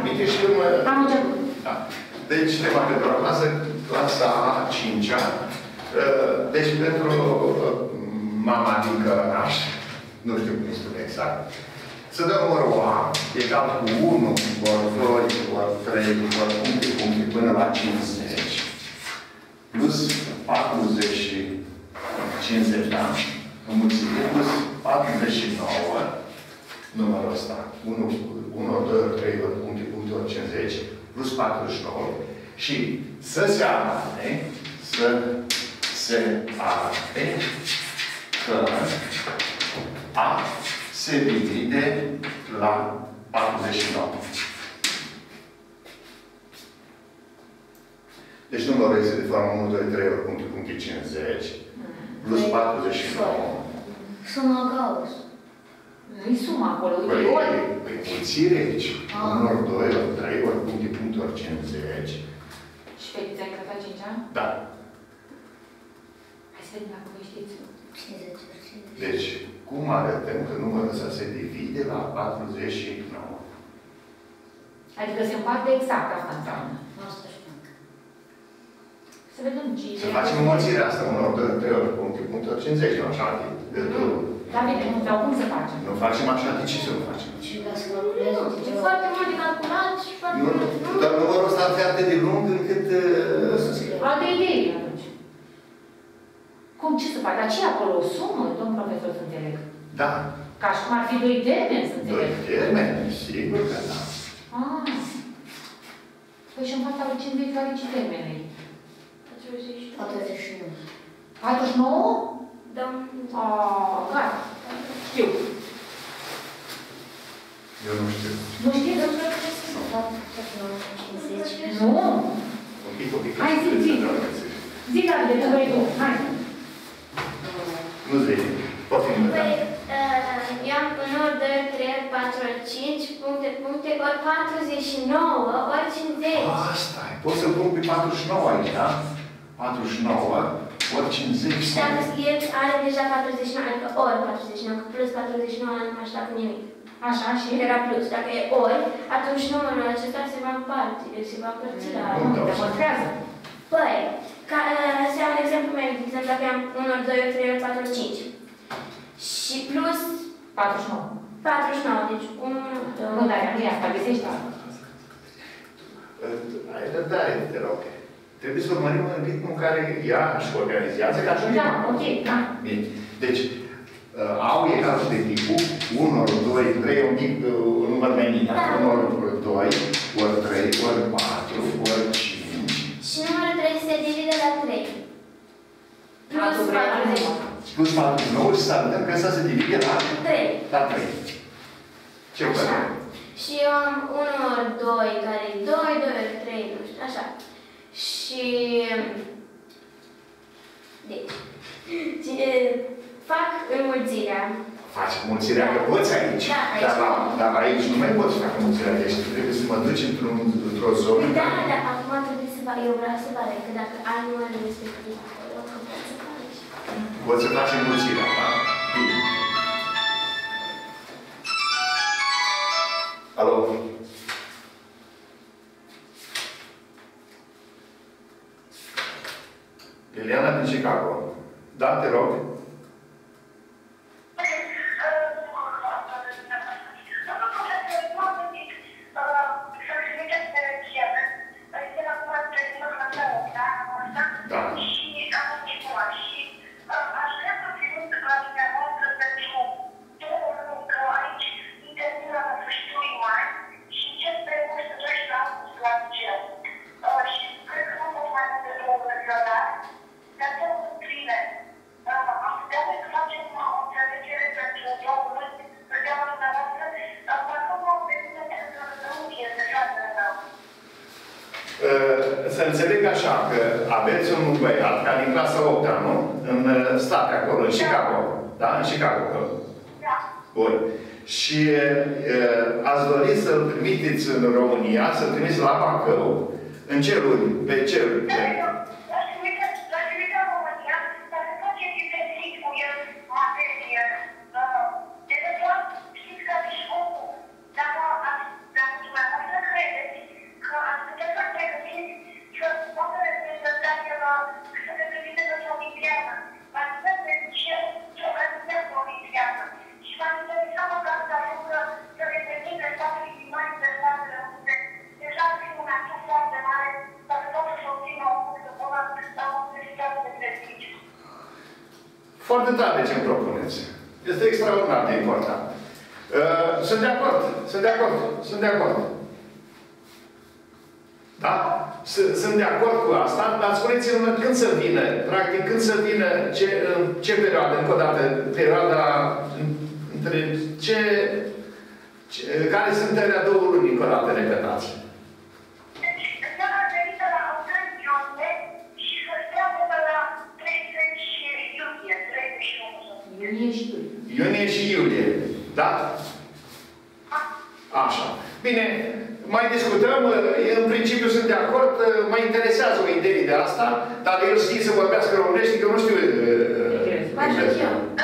trimite și eu mă... Am început. Da. Deci, tema pentru clasa a 5-a. Deci, pentru mama din Cărănaș, nu știu cum îi spune exact, să dă numărul A egal cu 1, ori 2, ori 3, ori puncte, până la 50, plus 40 și 50, da? Înmulțire, plus 49, numărul ăsta, 1, 2, 3, ori puncte, ori 50, plus 49, și să se arate că A se divide la 49. Deci numărul este de formă 1, 2, 3, ori puncte, 50, plus 49. Suma Gauss. Nu-i suma acolo, uite, ori. Păi, mulțire aici. 1 ori 2 ori 3 ori puncte, ori 50. Și fetița ai clasa 5-a? Da. Hai să vedem dacă voi știți. 50. Deci, cum arătăm că numărul ăsta se divide la 49? Adică se împarte exact, asta înseamnă. Asta știu. Să vedem cine... Să facem înmulțirea asta, 1 ori 2 ori 3 ori puncte, ori 50, nu așa? Da, bine, dar cum să facem? Nu facem așa, de ce să nu facem? E foarte mult de calculat și foarte mult... Dar numărul ăsta ar fi atât de lung încât... Alte idei atunci. Cum, ce să faci? Dar ce e acolo? O sumă, domn profesor, să înțeleg? Da. Ca și cum ar fi 2 termeni, să înțeleg? 2 termeni, sigur că da. Păi și în fața lui 50 care ce termeni? 49. 49? Da. Gata. Știu. Eu nu știu. Nu știu? Nu. Un pic. Hai, zi. Zi, Davide, tu vrei tu. Hai. Nu-ți vei. Poate nu. Păi, eu am 1, 2, 3, 4, 5, puncte, ori 49, ori 50. Asta e. Poți să-l pun pe 49 aici, da? 49 ori 50. Și dacă el are deja 49, adică ori 49, că plus 49 nu mai știu cu nimic. Așa și? Era plus. Dacă e ori, atunci numărul acesta se va împarte. Deci se va împărți la... Demonstrează. Păi, să iau un exemplu meu. De exemplu, dacă am 1 ori 2 ori 3 ori 4 ori 5. Și plus... 49. 49, deci 1, 2... Nu, dar nu e asta, găsești asta. Ai răbdare, te rog. Trebuie să urmărim în ritmul în care ea își organizează, ca și da, ok, da. Bine. Deci, au egal de tipul 1 ori 2, 3, un număr mai mic. 1 ori 2, ori 3, ori 4, ori 5. Și numărul 3 se divide la 3. Plus 49. Plus 49 și să arătăm că ăsta se divide la 3. La 3. Ce așa. Și eu am 1 ori 2, care e 2, 2 ori 3, nu știu, așa. Și... Deci... fac înmulțirea. Faci înmulțirea, că poți aici. Da, aici. Dar aici nu mai poți face înmulțirea. Deci trebuie să mă duci într-o zonă. Da, dar acum trebuie să fac. Eu vreau să fac. Că dacă ai numărul respectiv acolo, că poți să faci. Poți să faci înmulțirea, da? Bine. Alo? Eliana din Chicago. Da, te rog. Să înțeleg așa, că aveți un băiat ca din clasa 8-a, nu? În state acolo, în Chicago. Da? În Chicago. Da. Bun. Și ați dori să-l trimiteți în România, să-l trimiți la Bacău, în ce luni? Pe ce luni? Dacă dumneavoastră credeți fundamentală ce îmi propuneți. Este extraordinar de important. Sunt de acord. Sunt de acord. Da? Sunt de acord cu asta, dar spuneți-mi când să vină, practic, când să vină, ce perioadă, încă o dată, perioada între care sunt alea 2 luni, încă o dată, repetați. Iunie și iulie. Da? Așa. Bine, mai discutăm. În principiu sunt de acord. Mă interesează o idee de asta, dar el știe să vorbească românește, că eu nu știu engleză.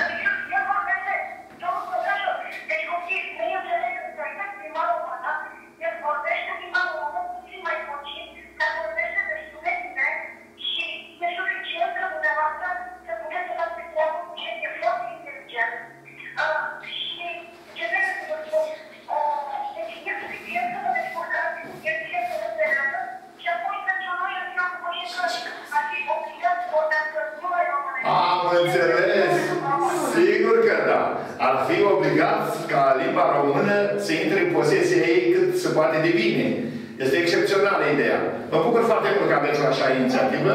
Am înțeles! Sigur că da! Ar fi obligat ca limba română să intre în posesia ei cât se poate de bine. Este excepțională ideea. Mă bucur foarte mult că aveți o așa inițiativă.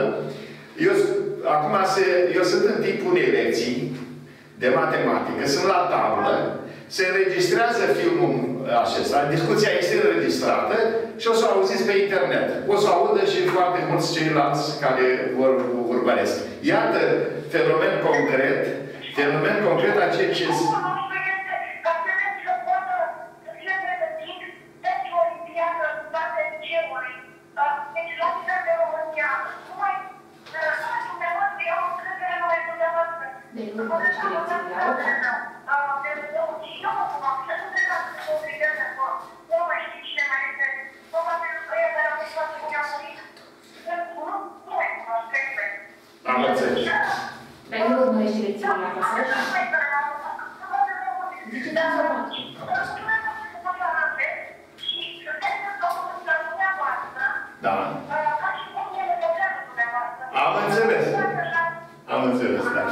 Eu sunt în timpul unei lecții de matematică, sunt la tablă, se înregistrează filmul acesta, discuția este înregistrată și o să o auziți pe internet. O să o audă și foarte mulți ceilalți care vor urmăresc. Iată fenomen concret a ceea ce... Am înțeles. Dar nu urmărești lecțiile la pasaj? Zice, da, Da. Am înțeles. Am înțeles, da.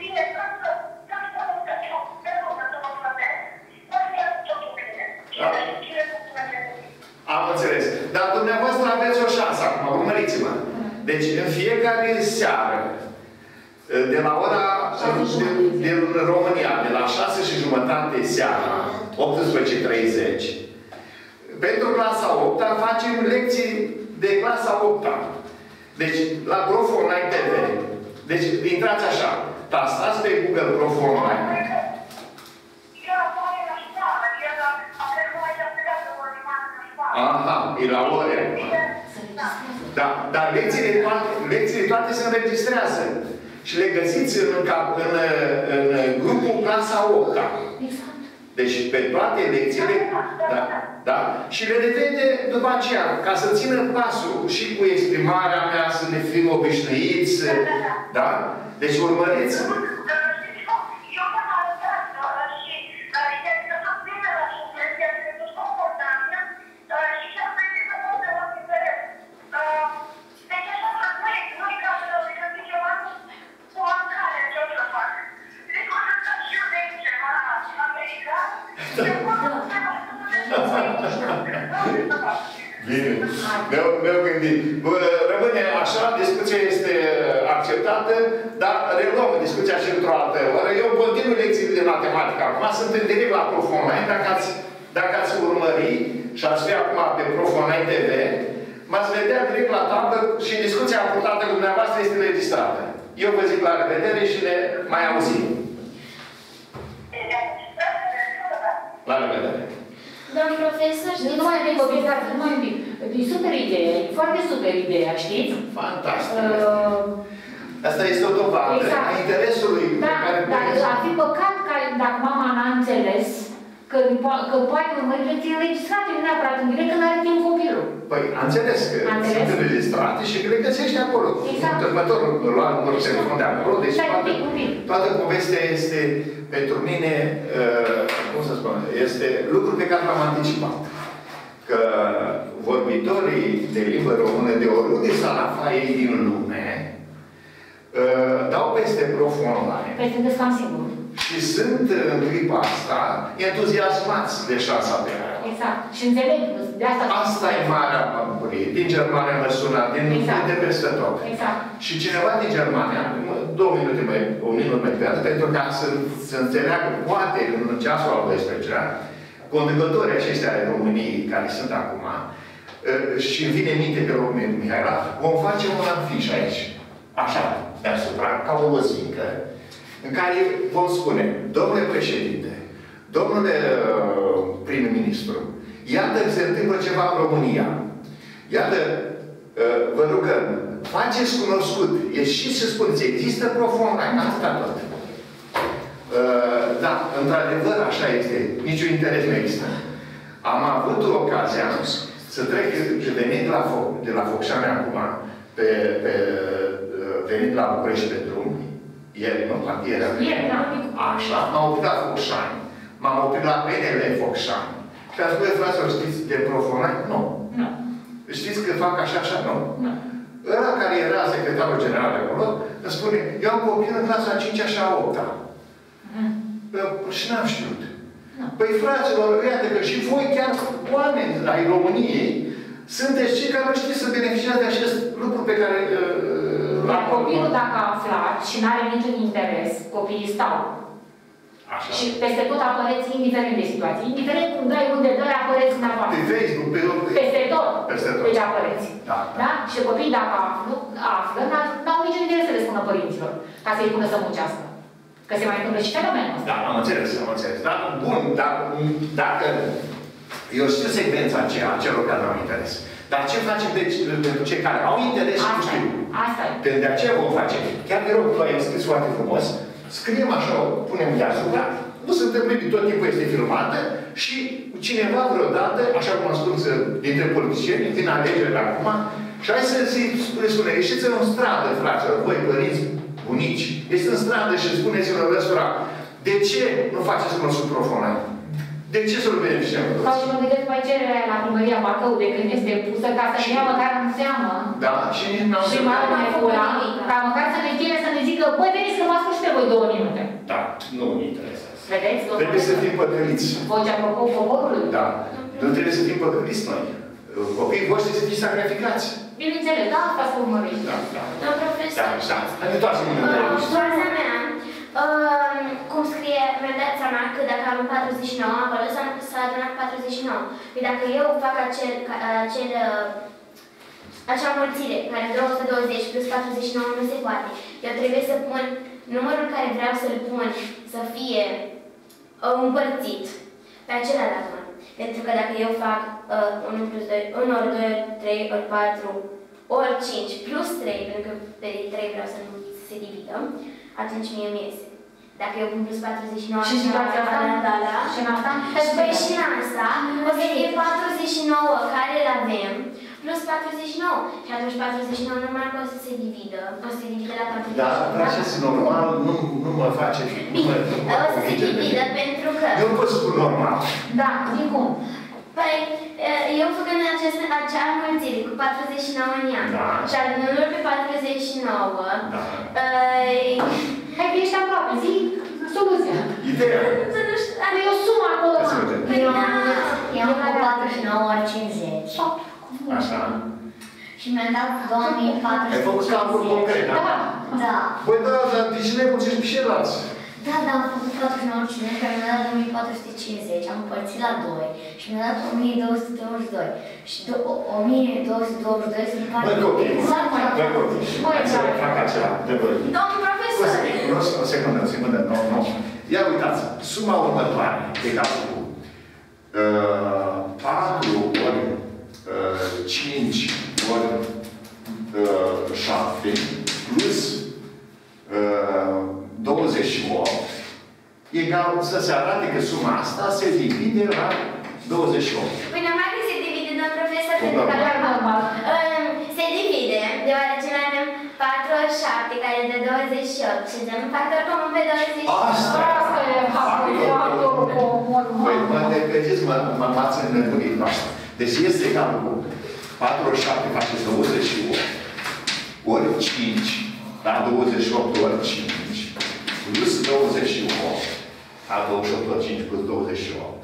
Am înțeles. Dar dumneavoastră aveți o șansă acum, urmăriți-mă. Deci, în fiecare seară, de la ora, din România, de la 6:30 seara, 18:30, pentru clasa 8-a facem lecții de clasa 8-a. Deci, la Prof Online TV. Deci, intrați așa. Tastați pe Google Prof Online. Aha, e la ore. Da, dar lecțiile toate se înregistrează. Și le găsiți în grupul clasa 8-a. Deci pe toate lecțiile, da, și le revede după aceea, ca să țină pasul și cu exprimarea mea, să ne fim obișnuiți, da? Deci urmăriți. Bine. Mi-au gândit. Rămâne așa, discuția este acceptată, dar reluăm discuția și într-o altă oră. Eu continui lecțiile de matematică. Acum sunt în direct la Prof Online. Dacă ați urmări și ați fi acum pe Prof Online TV, m-ați vedea direct la tablă și discuția purtată cu dumneavoastră este înregistrată. Eu vă zic la revedere și ne mai auzim. La revedere. Domn profesor, știți... Nu mai de copii, dar nu mai mic. E super idee, e foarte super ideea, știți? Fantastic. Asta este o dovadă a interesului pe care... Dar ar fi păcat dacă mama n-a înțeles că poate urmări lecții înregistrate, nu neapărat în direct, când are timp copilul. Păi, am înțeles că sunt înregistrate și că le găsești acolo. Exact. Următorul lua numărul telefon de acolo, deci toată povestea este pentru mine, cum să spun, este lucru pe care l-am anticipat. Că vorbitorii de limbă română de oriunde s-ar afla ei din lume, dau peste proful online. Păi sunteți cam sigur. Și sunt în clipa asta entuziasmați de șansa pe care. Exact. Și înțeleg, de asta... Asta e marea bucurie. Din Germania mă sună, de peste tot. Exact. Și cineva din Germania, 2 minute mai, 1 minut mai târziu, pentru ca să înțeleagă, poate, în ceasul al 12-lea, conducătorii aceștia ai României, care sunt acum, și îmi vine minte pe rog Mihaela, vom face un afiș aici, așa, deasupra, ca o lozincă, în care vom spune, domnule președinte, domnule prim-ministru, iată că se întâmplă ceva în România. Iată, vă rugăm, faceți cunoscut, ieșiți și spuneți, există proful online, atâta tot. Da, într-adevăr, așa este, niciun interes nu există. Am avut ocazia să trec, de la Focșani acum, venit la București pe drum, ieri, nu, ieri, așa, m-am oprit la Focșani, m-am oprit la PNL Focșani. Și am spus, fraților, știți de proful online? Nu. Nu. Știți că fac așa, așa? Nu. Nu. Ăla care era secretarul general de acolo, îmi spune, eu am copil în clasa 5-a și a 8-a. Și n-am știut. Păi, fraților, iată că și voi, chiar oameni ai României, sunteți cei care nu știți să beneficiați de acest lucru pe care... Dar copilul, dacă a aflat și nu are niciun interes, copiii stau. Așa. Și peste tot apăreți, indiferent de situație. Indiferent cum dai, unde dai, apăreți dumneavoastră. Pe Facebook, peste tot. Peste tot. Deci apăreți. Da. Da? Și copiii, dacă află, n-au niciun interes să le spună părinților, ca să-i pună să muncească. Că se mai întâmplă și fenomenul ăsta. Da, am înțeles. Dar, bun, dacă... Eu știu secvența aceea, celor care nu au interes. Dar ce facem pentru cei care au interes și nu știu? Asta e. Pentru de aceea vom face. Chiar de rog, tu ai scris foarte frumos. Scriem așa, punem deasupra, nu se întâmplă, tot timpul este filmată și cineva vreodată, așa cum am spus dintre politicieni, din alegerile acum, și hai să-i spune, ieșiți în stradă, fraților, voi, părinți, bunici, ieșiți în stradă și spuneți-vă răsura, de ce nu faceți cunoscut proful online? De ce să-l beneficiem? Sau și mă gândesc mai cererea la primăria Bacău de când este pusă ca să ne ia măcar în seamă. Da, și n-am și mai pula, ca măcar să ne cheme să ne zică, băi, veniți să mă ascult și pe voi 2 minute. Da, nu mă interesează. Vedeți? Trebuie să fim păcăliți. Vocea poporului. Da. Nu trebuie să fim păcăliți noi. Copiii voștri să fie sacrificați. Bineînțeles, da, asta să urmărești. Da, da. Domnul profesor. Da, da. Întoarce-mă în Fraza mea, cum scrie, mi-am dat seama că dacă am 49, acolo s-a adunat 49. Păi dacă eu fac acea mulțire, care e 220 plus 49 nu se poate. Eu trebuie să pun numărul care vreau să-l pun să fie împărțit pe acela număr. Pentru că dacă eu fac 1 plus 2, 1 ori 2 ori 3 ori 4 ori 5 plus 3, pentru că pe 3 vreau să nu se dividă, atunci mie îmi iese. Dacă eu pun plus 49 și situația asta? Și în asta? Păi și în asta o să fie 49 care îl avem plus 49. Și atunci 49 normal că o să se dividă. O să se divide la 49. Da, dar acest normal nu mă face... Bine, o să se dividă pentru că... Eu nu pot spun normal. Da, zic cum? Păi, eu făcând acea înmulțire cu 49 în ea și adunându-l pe 49, hai că ești aproape, zi soluția. Ideea. Nu știu, dar eu sumă acolo. Eu am 49 ori 50. Așa. Și mi-am dat 2450. Ai făcut calcul concret, da? Da. Păi da, dar de ce ne mulțești pe ceilalți? Da, dar am făcut 49 ori 50, care mi-a dat 2450, am împărțit la 2 și mi-a dat 1222. Și 1222 se împarte exact mai mult. Băi copii, să fac acela, de voi. Domnul profesor! O secundă, nu. Ia uitați, suma următoare, egală cu 4 ori 5 ori 7 plus 28 egal să se arate că suma asta se divide la 28. Păi normal că se divide, domnul profesor, pentru că se divide, deoarece noi avem 4 ori 7, care e de 28 și dăm un factor comun pe 28. Asta e factorul comun. Păi mă depăgeți, m-ați înnebunit noastră. Deci este egal cu 4 ori 7 face 28 ori 5 La 28 ori 5 plus 28. La 28 ori 5 plus 28.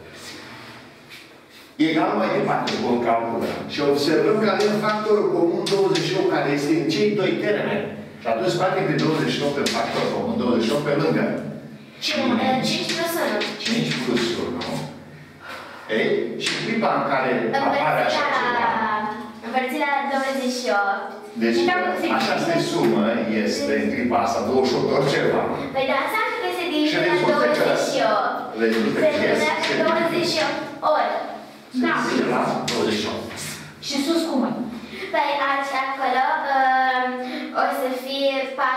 Egal mai departe, vom calcula. Și observăm că avem factorul comun 28, care este în cei doi termeni. Și atunci scoatem pe 28 în factor comun, 28 pe lângă. 5 plus 1. 5 plus 1. Ei? Și clipa în care apare așa ceva. Împărțit la 28. Deci, această sumă este în clipa asta, 28 ori ceva. Păi da, înseamnă că se divide la 28. Rezultă Se că divide la 28 ori. Da. La 28. Și sus cum e? Păi acolo o să fie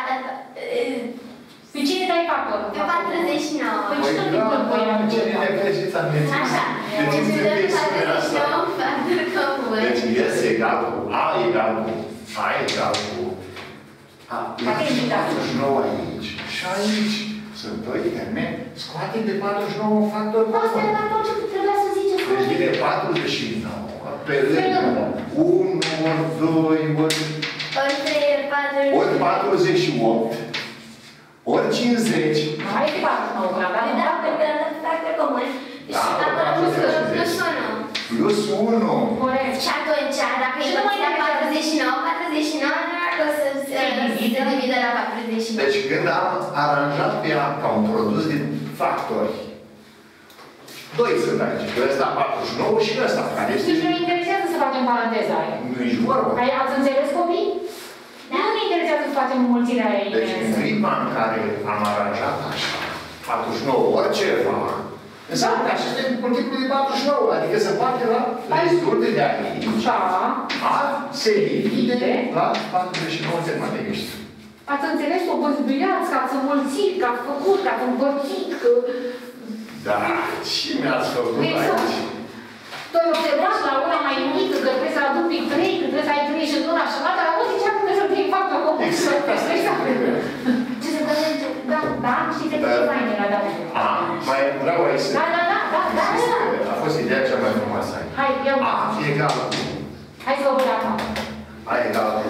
Pe cine dai factorul? pe 49. Păi ce tot timpul voi am cine ne greșiți am menținut? Așa. Deci înțelegeți spunea asta. Deci este egal cu A egal cu A egal cu A. 49 aici. Și aici sunt doi termeni. Scoate de 49 factor comun. Asta e atunci când trebuia să ziceți. Deci vine 49. Pe lângă 1 ori 2 ori... Ori 3 ori 48. Ori 50. Hai de 49, că aveam Da, pentru că am factor comun. Și acolo plus 1. Plus 1. Corect. Și atunci, dacă e împărțit la 49, 49 nu ar o să se divide la 49. Deci când am aranjat pe ea ca un produs din factori, doi sunt aici. Ăsta 49 și ăsta, care este... Deci nu interesează să facem paranteza aia. Nu-i vorba. Ați înțeles, copii? Da. Nu ne interesează să facem mulțirea aia Deci în clipa în care am aranjat așa, 49 ori ceva, înseamnă că acesta e multiplu de 49, adică se poate la rezultă de aici. Da. A se divide la 49 de matemiști. Ați înțeles o băzduiați, că ați înmulțit, că ați făcut, că ați împărțit, că... Da, ce mi-ați făcut Exact. aici? Tu ai observat la una mai mică, că trebuie să aduc pic 3, că trebuie să ai 3 și în una și în alta, dar nu zicea că trebuie să fie factor comun. Exact, asta e. Ce se întâmplă? Da, da, și te duce mai bine la da. A, mai vreau aici să... Da. A fost ideea cea mai frumoasă aici. Hai, iau. A egal cu... Hai să vă văd acum. A egal cu...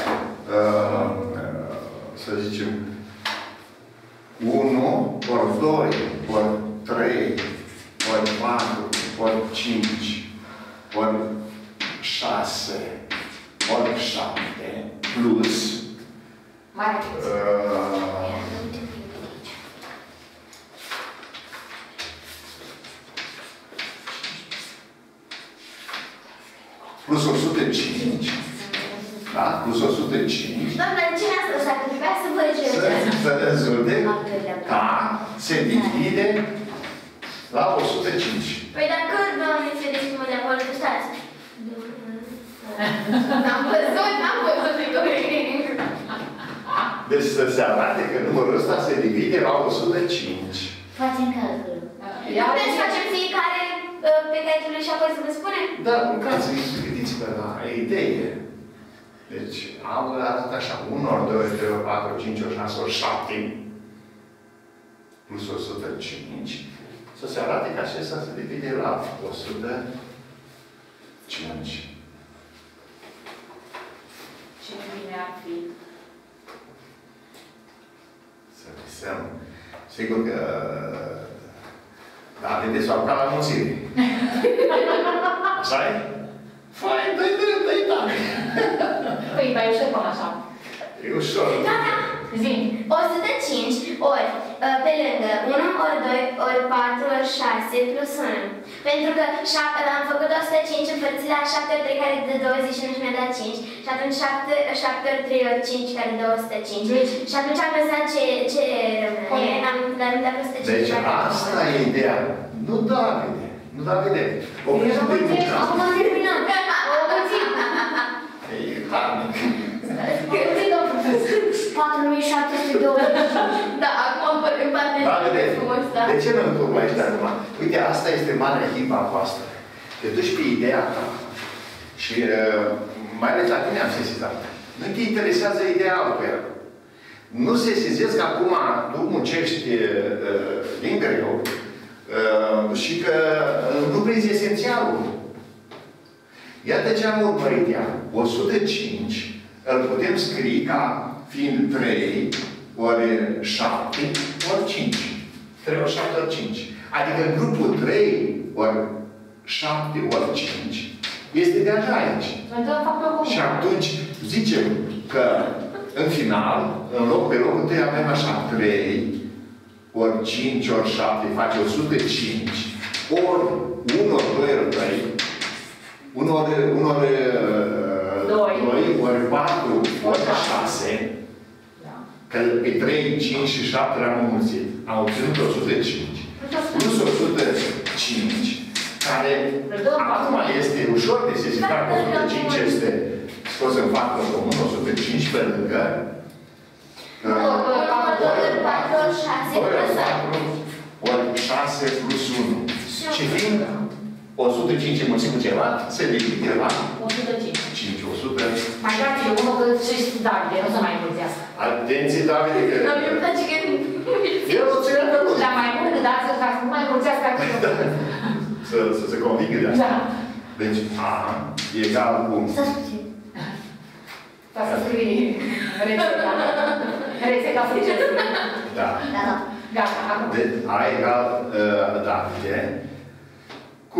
să zicem... 1 ori 2 ori 3 ori 4 ori 5 ori 6 ori 7 plus... Mare. Plus 105. Da? Plus 105. Doamne, ce ne-a spus? Dacă trebuia să vă cerceți. Să rezulte ca se divide la 105. Păi dacă, doamne, vedeți cum de acolo, stați. N-am văzut, Deci să se arate că numărul ăsta se divide la 105. Facem calcul. Putem să facem fiecare pe caietul și apoi să vă spunem? Dar în caz, gândiți-vă la idee. Deci, arată așa, 1 ori 2 ori 3 ori 4 ori 5 ori 6 ori 7 plus 105. Să se arate că acesta se divide la 105. Ce bine ar fi. Să visăm. Sigur că... Da, vedeți, sau ca la mulțire. Așa e? Fai, dă-i drept, dă-i tare. Păi, mai ușor până așa. E ușor. Gata! Zi. 105 ori pe lângă 1 ori 2 ori 4 ori 6 plus 1. Pentru că am făcut 105 împărțit la 7 ori 3 care dă 21 și mi-a dat 5. Și atunci 7 ori 3 ori 5 care dă 105. Și atunci am lăsat ce rămâne. Am dat 105. Deci asta e ideea. Nu Davide. Nu Davide. Opriți-te de muncă. Acum am terminat. E harnic. 4720. Da, acum am părut parte frumos, da. De ce nu întâmplă aici de acum? Uite, asta este marea hiba voastră. Te duci pe ideea ta și mai ales la tine am sesizat. Nu te interesează ideea altfel. Nu sesizezi că acum tu muncești din greu și că nu prinzi esențialul. Iată ce am urmărit ea. 105 îl putem scrie ca fiind 3 ori 7 ori 5. 3 ori 7 ori 5. Adică grupul 3 ori 7 ori 5 este deja aici. Și atunci zicem că în final, pe locul 3 avem așa 3 ori 5 ori 7 face 105 ori 1 ori 2 ori 3 1 ori 2 ori 4 ori 6 că pe 3, 5 și 7 le-am înmulțit. Am obținut 105 plus 105 care acum este ușor de sesizat că 105 este scos în factor comun, 105 pe lângă 2 ori 4 ori 6 plus 1. Și fiind 105 înmulțit cu ceva, se divide la 105. 5, 100. Mai dați eu unul că și Davide, nu să mai înmulțească. Atenție, Davide, că... Dar mi-e place că... Eu nu ținem pe mult. Dar mai mult dați ca să nu mai înmulțească acolo. Să se convingă de asta. Da. Deci, A egal cu... Stați puțin. Ca să scrii rețeta. Rețeta frigeză. Da. Da, da. Gata, acum. Deci, A egal Davide cu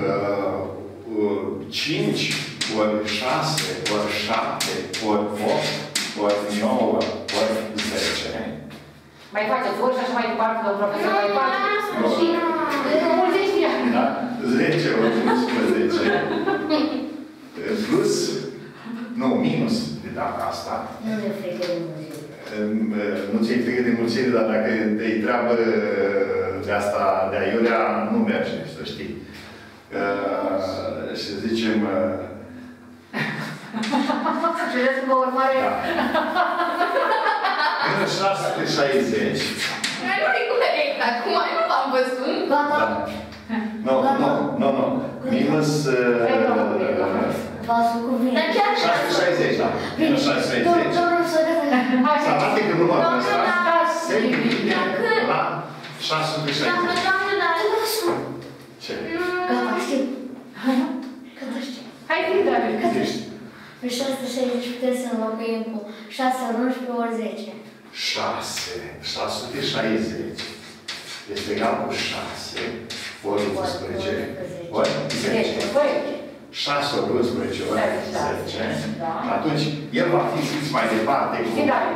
5 ori 6 ori 7 ori 8 ori 9 ori 10. Mai faceți ori și așa mai departe, domnul profesor, mai faceți. Și înmulțești ea. Da? 10 ori 11 plus, nu, minus de data asta. Nu mi-e frică de mulțire. Nu ți-e frică de mulțire, dar dacă te-i treabă de asta, de aiurea, nu merge, să știi. Și zicem... Și vreți că urmare... Minus 660. Nu e corect, acum nu v-am văzut. Gata. Nu. Minus... V-ați făcut bine. Dar chiar 660, da. Minus 660. Domnul să Să arate că numărul ăsta se divide la 660. Doamne, dar... Ce? Gata, știu. Gata, știu. Hai, fi, David. Ești? Pe 660 putem să înlocuim cu 6 ori 11 ori 10. 660 este egal cu 6 ori 11 ori 10. 6 ori 11 ori 10. Atunci, el va fi scris mai departe cu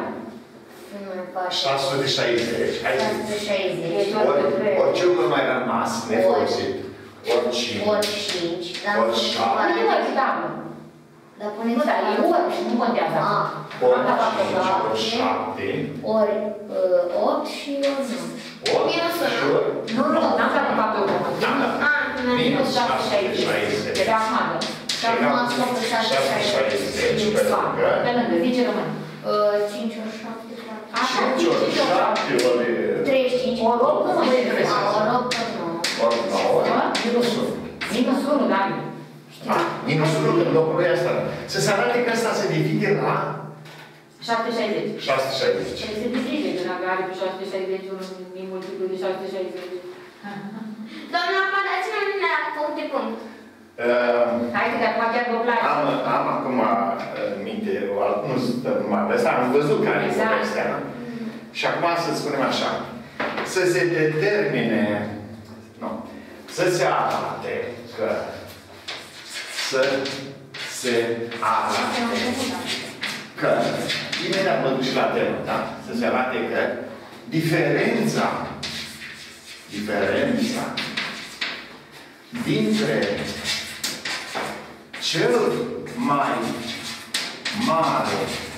660. 660. Ori ce nu mai rămas nefolosit. Ori 5. Ori 5. Ori 7. Nu ori, da. Dar puneți... Nu, dar e ori și nu contează. Ori 5, ori 7. Ori 8 și ori 9. Ori și ori... Nu, n-am dat faptul că... Minus 660. Era amadă. Și acum am scos pe 660. Pe lângă, zice rămân. 5 ori 7, 5 ori 7 ori... 35. Ori 8, nu mă trebuie. Ori 8, ori 9. Ori 9. Minus 1. Minus 1, David. Minus 1 în locul lui asta. Să se arate că asta se divide la... 760. 660. Se divide, că dacă are pe 660, unul din multiplu de 660. Doamna, acum dați-mi la punct de punct. Hai că de acum chiar vă place. Am acum în minte, nu stăm numai de asta, am văzut care este povestea. Și acum să spunem așa, să se determine, nu, să se arate că, să se arate că, imediat mă duc și la temă, da? Să se arate că diferența dintre cel mai mare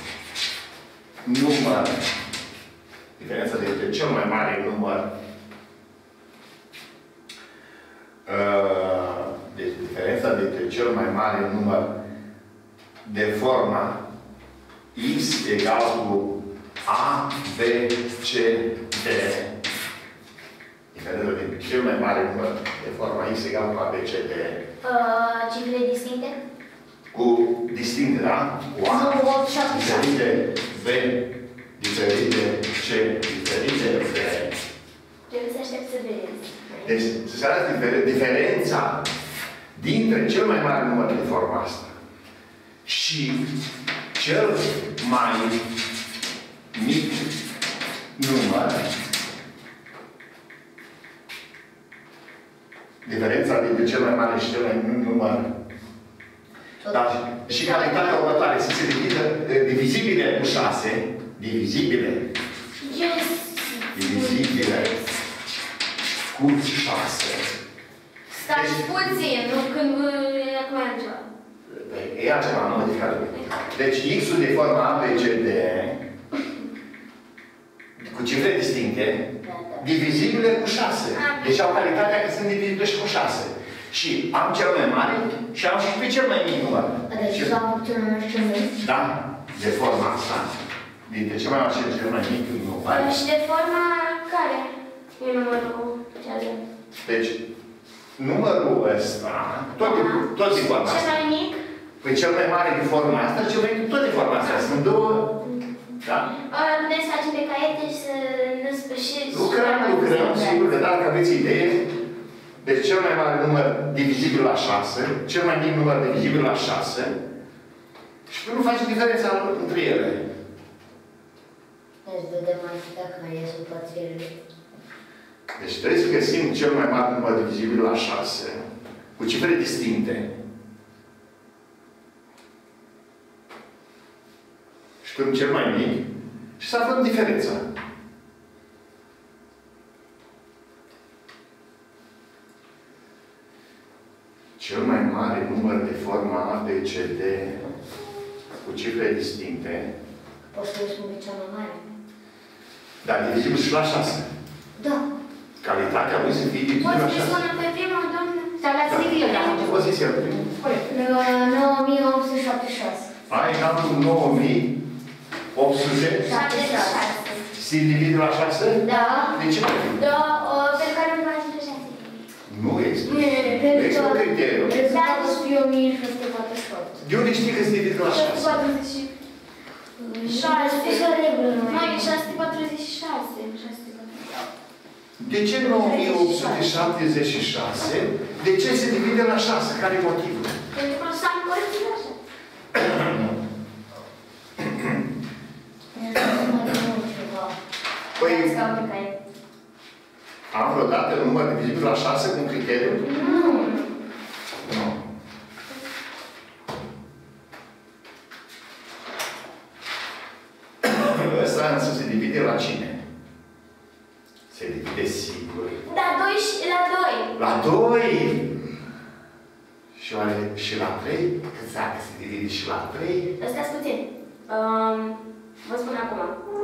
număr, diferența dintre cel mai mare număr, deci diferența dintre cel mai mare număr de forma x egal cu a, b, c, d. Diferența dintre cel mai mare număr de forma x egal cu a, b, c, d. Cifre distincte? Cu distincte, da? Cu a, diferite, b, diferite, c, diferite, d. Trebuie să aștept să vedeți. Deci, să se arate diferența dintre cel mai mare număr de forma asta și cel mai mic număr. Diferența dintre cel mai mare și cel mai mic număr. Dar și calitatea următoare, să se dividă divizibile cu 6. Divizibile. Yes. Divizibile cu 6. Stați puțin, nu când acum e altceva. E altceva, nu modificat. Deci x-ul de forma ABCD cu cifre distincte, divizibile cu 6. Deci au calitatea că sunt divizibile și cu 6. Și am cel mai mare și am și pe cel mai mic număr. Deci am cel mai mare și cel mai mic? Da, de forma asta. Dintre cel mai mare și cel mai mic număr. Și de forma care? E numărul cel. Deci, numărul ăsta, tot de forma asta. Cel mai mic? Păi cel mai mare de forma asta, cel mai mic tot de forma asta. Sunt două. Da? Putem să facem pe caiete și să ne sfârșim. Lucrăm, sigur că dacă aveți idee. Deci cel mai mare număr divizibil la 6, cel mai mic număr divizibil la 6 și nu face diferența între ele. Deci vedem mai dacă mai ies împărțirile. Deci trebuie să găsim cel mai mare număr divizibil la 6 cu cifre distincte. Și când cel mai mic și să aflăm diferența. Cel mai mare număr de forma ABCD cu cifre distincte. Poți să spun de cea mai mare? Da, divizibil și la 6. Da. Calitatea lui să fie divizibil la 6. Poți să spună pe prima, doamnă? Sau la civil, da. Poziția lui. 9876. Ai cam 9800 se divide la 6? Da. De ce? Da, pe care îmi place pe 6. Nu există. Nu Pentru există că criteriu. rezultatul să fie 1648. De unde știi că se divide la 6? 646. De ce 9876? De ce se divide la 6? Care e motivul? Pentru că s-a împărțit așa. Păi, am vreodată un număr divizibil la 6 cu un criteriu? Nu. Nu. Ăsta însă se divide la cine? Se divide sigur. Da, 2 și la 2. La 2! Și oare și la 3? Cât dacă se divide și la 3? Stați puțin. Vă spun acum.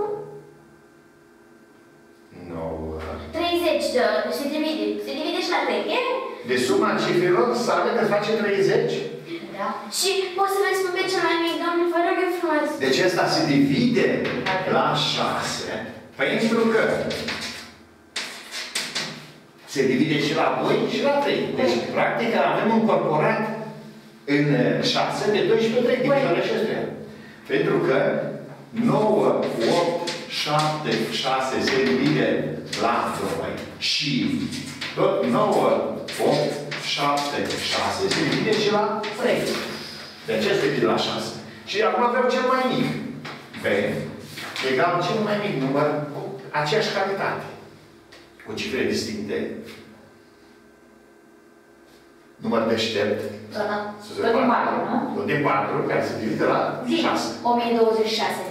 9. 30 se divide. Se divide și la 3, e? De suma cifrelor sale că face 30? Da. Și pot să vă spun pe cel mai mic, doamne, vă rog eu frumos. Deci ăsta se divide la 6 pentru că se divide și la 2 și la 3. Deci, practic, avem încorporat în 6 de 2 și pe 3 divizorile acestea. Pentru că 9, 8, 7, 6 se divide la 2 și tot 9, 8, 7, 6 se divide și la 3. De ce se divide la 6? Și acum avem cel mai mic. B egal cel mai mic număr cu aceeași calitate. Cu cifre distincte. Număr deștept. Da. Tot din 4, nu? Tot din 4, care se divide la 6. 1026.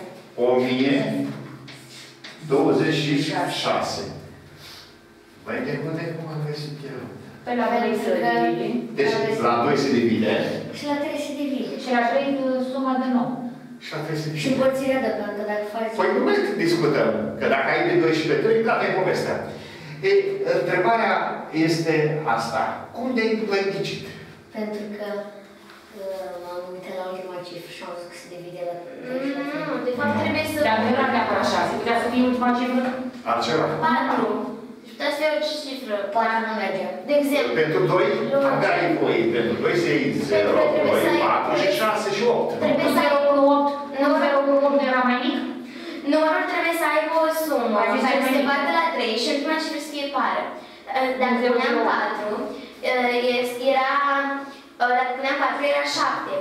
1026. Băi, de unde cum am găsit eu? Pe la 2 se divide. Deci, la 2 se divide. Și la 3 se divide. Și la 3 suma de 9. Și la 3 se divide. Și împărțirea de pentru că dacă faci... Păi nu mai discutăm. Că dacă ai de 2 și pe 3, gata, e povestea. E, întrebarea este asta. Cum de-ai plăticit? Pentru că m-am uitat la ultima cifră și am zis că se divide la 3. Nu, de fapt trebuie să... Dar nu era neapărat 6. Putea să fie ultima cifră? Altceva? 4. Deci putea să fie o cifră. 4 nu merge. De exemplu. Pentru 2, aveai voie. Pentru 2 se iei 0, 2, 4 și 6 și 8. Trebuie să ai 0,8. Nu 0,8 era mai mic? Numărul trebuie să aibă o sumă care se bate la 3 și ultima cifră să fie pară. Dacă puneam 4, era... Dacă puneam 4, era 7.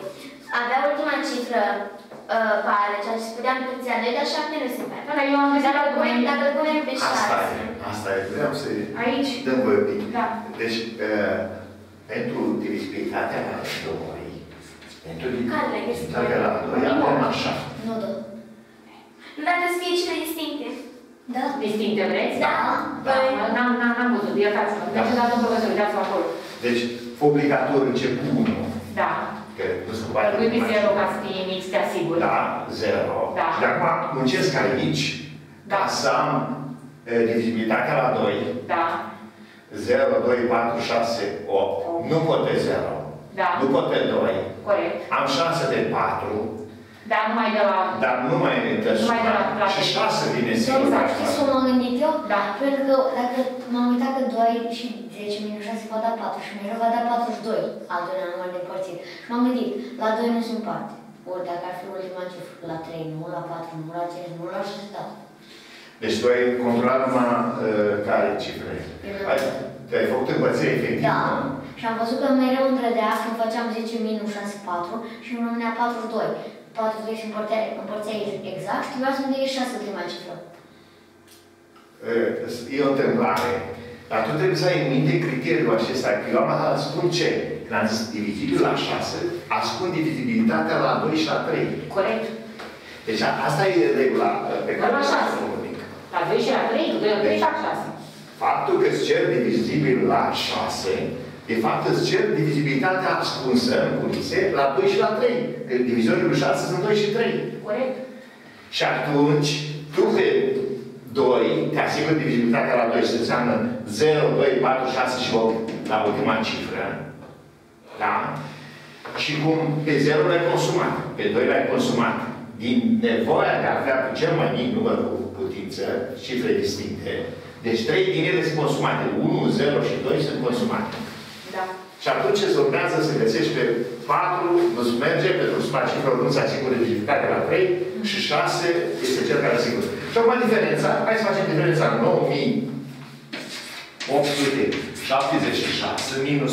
avea ultima cifră pare, ceea ce se putea împărți a 2, dar 7 nu se pare. Da, eu am găsit Dacă îl punem pe 6. Asta e, vreau să aici dăm voi un pic. Da. Deci, pentru divizibilitatea la 2, pentru divizibilitatea la 2, avem așa. Nu 2. Nu dar trebuie să fie cifre distincte. Da. Distincte vreți? Da. N-am văzut, iertați-mă. Deci, da, domnul profesor, uitați-vă acolo. Deci, obligator încep cu 1. Da. Că nu se poate. Pui pe 0 ca să fie mix, te asigur. Da, 0. Da. Și acum muncesc aici, ca să am divizibilitatea la 2. Da. 0, 2, 4, 6, 8. Nu pot pe 0. Da. Nu pot pe 2. Corect. Am 6 de 4. Dar numai de la... Dar nu mai dă suma. Și 6 vine sigur. Exact, știți cum m-am gândit eu? Da. Pentru că dacă m-am uitat că 2 și 10 minus 6 va da 4 și Mirel va da 42, al doilea număr de împărțit. Și m-am gândit, la 2 nu se împarte. Ori dacă ar fi ultima cifră, la 3 nu, la 4 nu, la 5 nu, la 6 da. Deci tu ai controlat numai care cifre. Te-ai făcut împărțire efectiv. Da. Și am văzut că mereu întrădea când făceam 10 minus 6, 4 și îmi rămânea 42. 42 se împărțea exact și trebuia să-mi dea 6 prima cifră. E o întâmplare. Dar tu trebuie să ai în minte criteriul acesta. Că eu am ascund ce? Când am zis divizibil la 6, ascund divizibilitatea la 2 și la 3. Corect. Deci asta e regula pe care la 6. La 2 și la 3, cu 2 la 3 fac 6. Faptul că îți cer divizibil la 6, de fapt îți cer divizibilitatea ascunsă în culise la 2 și la 3. Că divizorii lui 6 sunt 2 și 3. Corect. Și atunci, tu pe 2, te asiguri divizibilitatea la 2 și înseamnă 0, 2, 4, 6 și 8 la ultima cifră. Da? Și cum pe 0 l-ai consumat, pe 2 l-ai consumat, din nevoia de a avea cu cel mai mic număr cu putință, cifre distincte, deci 3 din ele sunt consumate. 1, 0 și 2 sunt consumate. Da. Și atunci îți urmează să găsești pe 4, nu-ți merge, pentru suma cifrelor nu se asigură divizibilitatea la 3 și 6 este cel care asigură. Și acum diferența, hai să facem diferența 9876 minus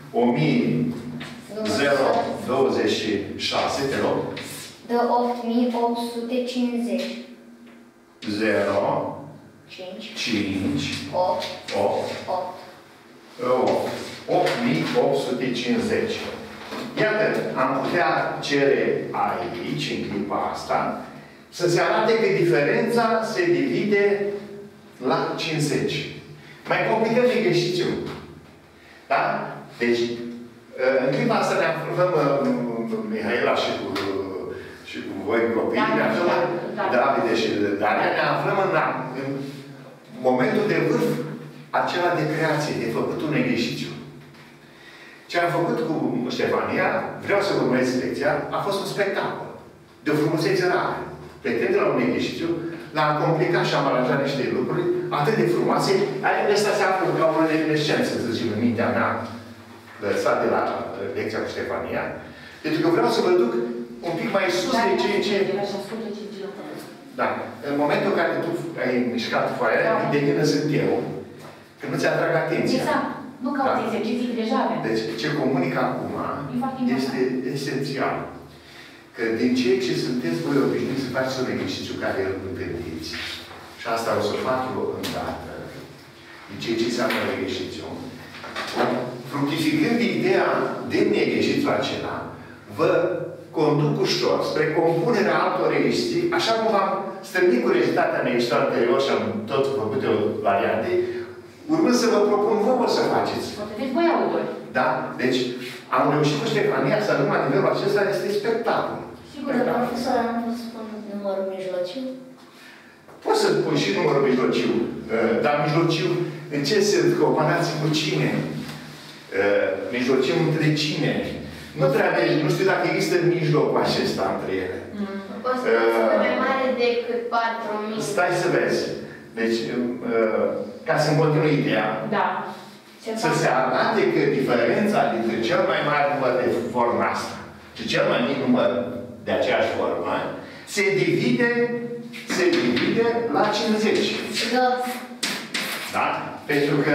1026, te rog. Dă 8850. 0, 5, 5, 8, 8, 8850. Iată, am putea cere aici, în clipa asta, să se arate că diferența se divide la 50. Mai complicăm exercițiul. Da? Deci, în clipa asta ne aflăm, Mihaela și cu voi copii, ne aflăm, Davide și Daria, ne aflăm în momentul de vârf acela de creație, de făcut un exercițiu. Ce am făcut cu Ștefania, vreau să urmăresc lecția, a fost un spectacol. De o frumusețe rară. Plecând de la un exercițiu, l-am complicat și am aranjat niște lucruri atât de frumoase. Asta se află ca o reminiscență, să zicem, în mintea mea, lăsat de la lecția cu Ștefania. Pentru că vreau să vă duc un pic mai sus de ceea ce... Da. În momentul în care tu ai mișcat foaia, de mine sunt eu, că nu ți-atrag atenția. Exact. Nu cauți exerciții, deja avem. Deci, ce comunic acum este esențial. Că din ceea ce sunteți voi obișnuiți să faceți un exercițiu care îl întâlniți, și asta o să fac eu îndată, din ceea ce înseamnă exercițiu, fructificând ideea din exercițiul acela, vă conduc ușor spre compunerea altor exerciții, așa cum v-am strânit curiozitatea în exercițiul anterior și am tot făcut o variante, urmând să vă propun vouă să faceți. Poate voi autori. Da? Deci, am reușit cu Ștefania să ajung la nivelul acesta, este spectacol. Sigur, dar profesor, nu pot spun numărul mijlociu? Poți să pun și numărul mijlociu. Dar mijlociu, în ce sens? Că o comparație cu cine? Mijlociu între cine? Nu trebuie, nu știu dacă există mijlocul acesta între ele. O să fie mai mare decât 4.000. Stai să vezi. Deci, ca să-mi continui ideea, da. Să se arate că diferența dintre cel mai mare număr de formă asta și cel mai mic număr de aceeași formă se divide la 50. Da. Da? Pentru că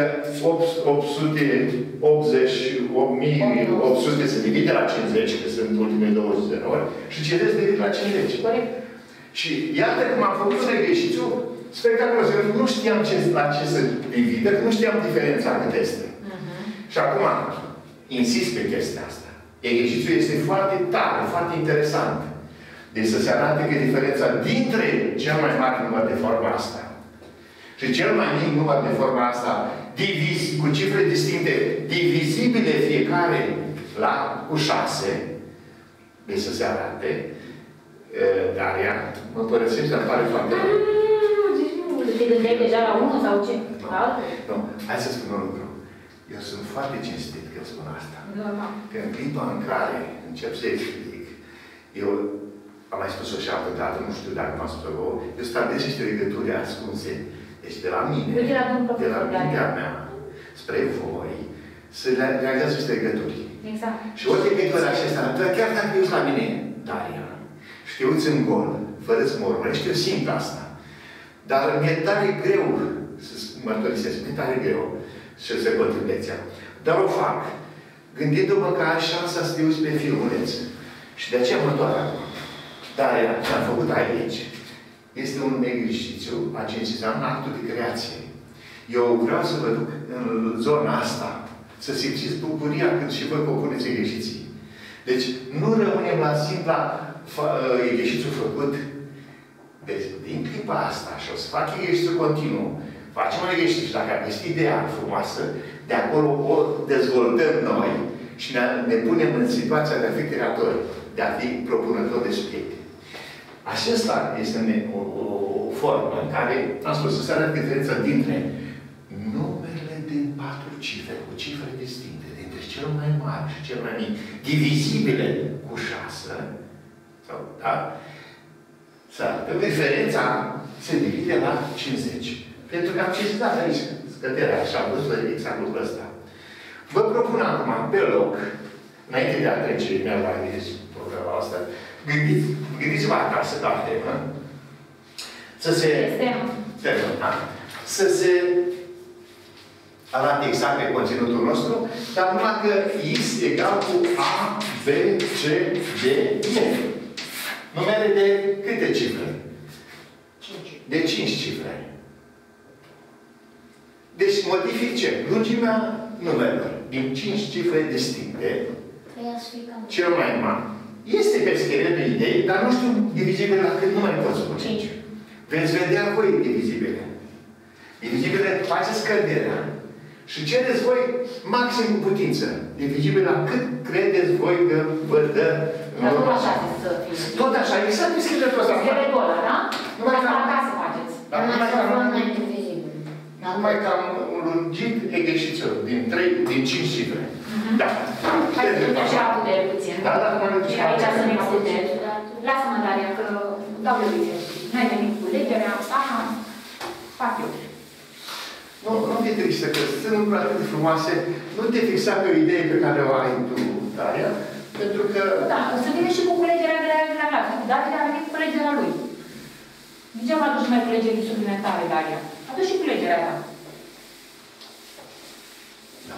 8.800 se divide la 50, că sunt ultimele 20 de ori, și 50 se divide la 50. Corect. Și iată cum am făcut un exercițiu spectaculos. Eu nu știam la ce se divide, că nu știam diferența cât este. Și acum, insist pe chestia asta. Exercițiul este foarte tare, foarte interesant. Deci să se arate că diferența dintre cel mai mare număr de forma asta și cel mai mic număr de forma asta, cu cifre distincte, divizibile fiecare cu 6, deci să se arate, Daria, mă părăsești, dar îmi pare foarte rău. Te gândeai deja la 1 sau ce? Nu, hai să spun un lucru. Eu sunt foarte cinstit că spun asta. Normal. Că în clipa în care încep să explic, eu am mai spus-o și altă dată, nu știu dacă m-am spus-o vouă, eu stabilesc niște legături ascunse. Deci de la mine, de la mintea mea, spre voi, să realizează niște legături. Exact. Și orice legătură acestea, chiar dacă eu la mine, Daria, știuți în gol, fără să mă urmărești, eu simt asta. Dar mi-e tare greu să mărturisesc, mi-e tare greu să se continui lecția. Dar o fac, gândindu-mă că ai șansa să te uiți pe filmuleț. Și de aceea mă doar acum. Daria, ce am făcut aici, este un exercițiu a ce înseamnă actul de creație. Eu vreau să vă duc în zona asta, să simțiți bucuria când și voi compuneți exerciții. Deci, nu rămânem la simpla exercițiu făcut. Deci, din clipa asta, și o să fac exercițiu continuu, facem un exercițiu și dacă am găsit ideea frumoasă, de acolo o dezvoltăm noi și ne punem în situația de a fi creatori, de a fi propunător de subiecte. Acesta este o formă în care, am spus, să se arate diferența dintre numerele din 4 cifre, cu cifre distincte, dintre cel mai mare și cel mai mic, divizibile cu 6, sau, da? Să arată. Diferența se divide la 50. Pentru că am citat aici scăderea, așa, am văzut exact lucrul ăsta. Vă propun acum, pe loc, înainte de a trece mai la programul ăsta, gândiți-vă acasă, la temă, să se... Să se arate exact pe conținutul nostru, dar numai că X egal cu A, B, C, D, E. Numere de câte cifre? 5. De 5 cifre. Deci modific ce? Lungimea numerelor. Din 5 cifre distincte, cel mai mare. Este pe scheletul idei, dar nu știu divizibile la cât nu mai pot spune. 5. Veți vedea voi divizibile. Divizibile faceți scăderea. Și cereți voi maxim cu putință. Divizibile la cât credeți voi că vă dă... Dar tot așa să fie. Tot așa, exact pe scheletul ăsta. Scheletul ăla, da? Asta acasă faceți. Numai că am lungit exercițiul din 5 cifre. Da. Hai să ducem și la putere puțin. Da, da, mă ducem. Și aici sunt la putere. Lasă-mă, Daria, că dau de uite. N-ai venit cu legerea asta. Fac eu. Nu te tristă, că sunt lucruri atât de frumoase. Nu te fixa pe o idee pe care o ai tu, Daria, pentru că... Da, o să vină și cu culegerea de la clasă. Daria a venit cu culegerea lui. De ce am adus mai culegeri suplimentare, Daria? Adus și culegerea ta. Da.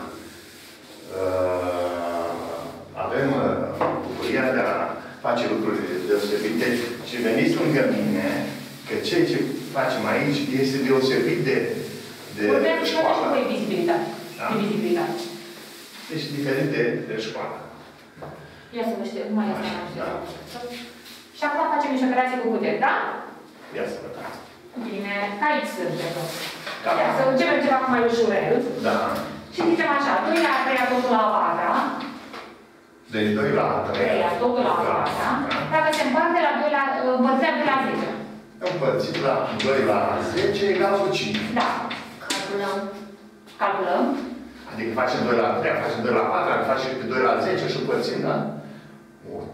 Avem bucuria de a face lucruri deosebite și veniți lângă mine că ceea ce facem aici este deosebit de școală. Vorbim și vizibilitate. Da? De vizibilitate. Deci diferit de școală. Ia să vă știu, numai asta n-am știut. Da. Și acum facem niște operații cu puteri, da? Ia să văd. Bine, aici suntem. Da. Ia să începem ceva cu mai ușurel. Da. Și zicem așa, 2 la 3, totul la 4. Deci 2 la 3. Totul la 4. Dacă se împarte la 2 la, împărțea 2 la 10. Împărțit la 2 la 10 egal cu 5. Da. Calculăm. Adică facem 2 la 3, facem 2 la 4, dacă facem pe 2 la 10 și împărțim, da? Mult.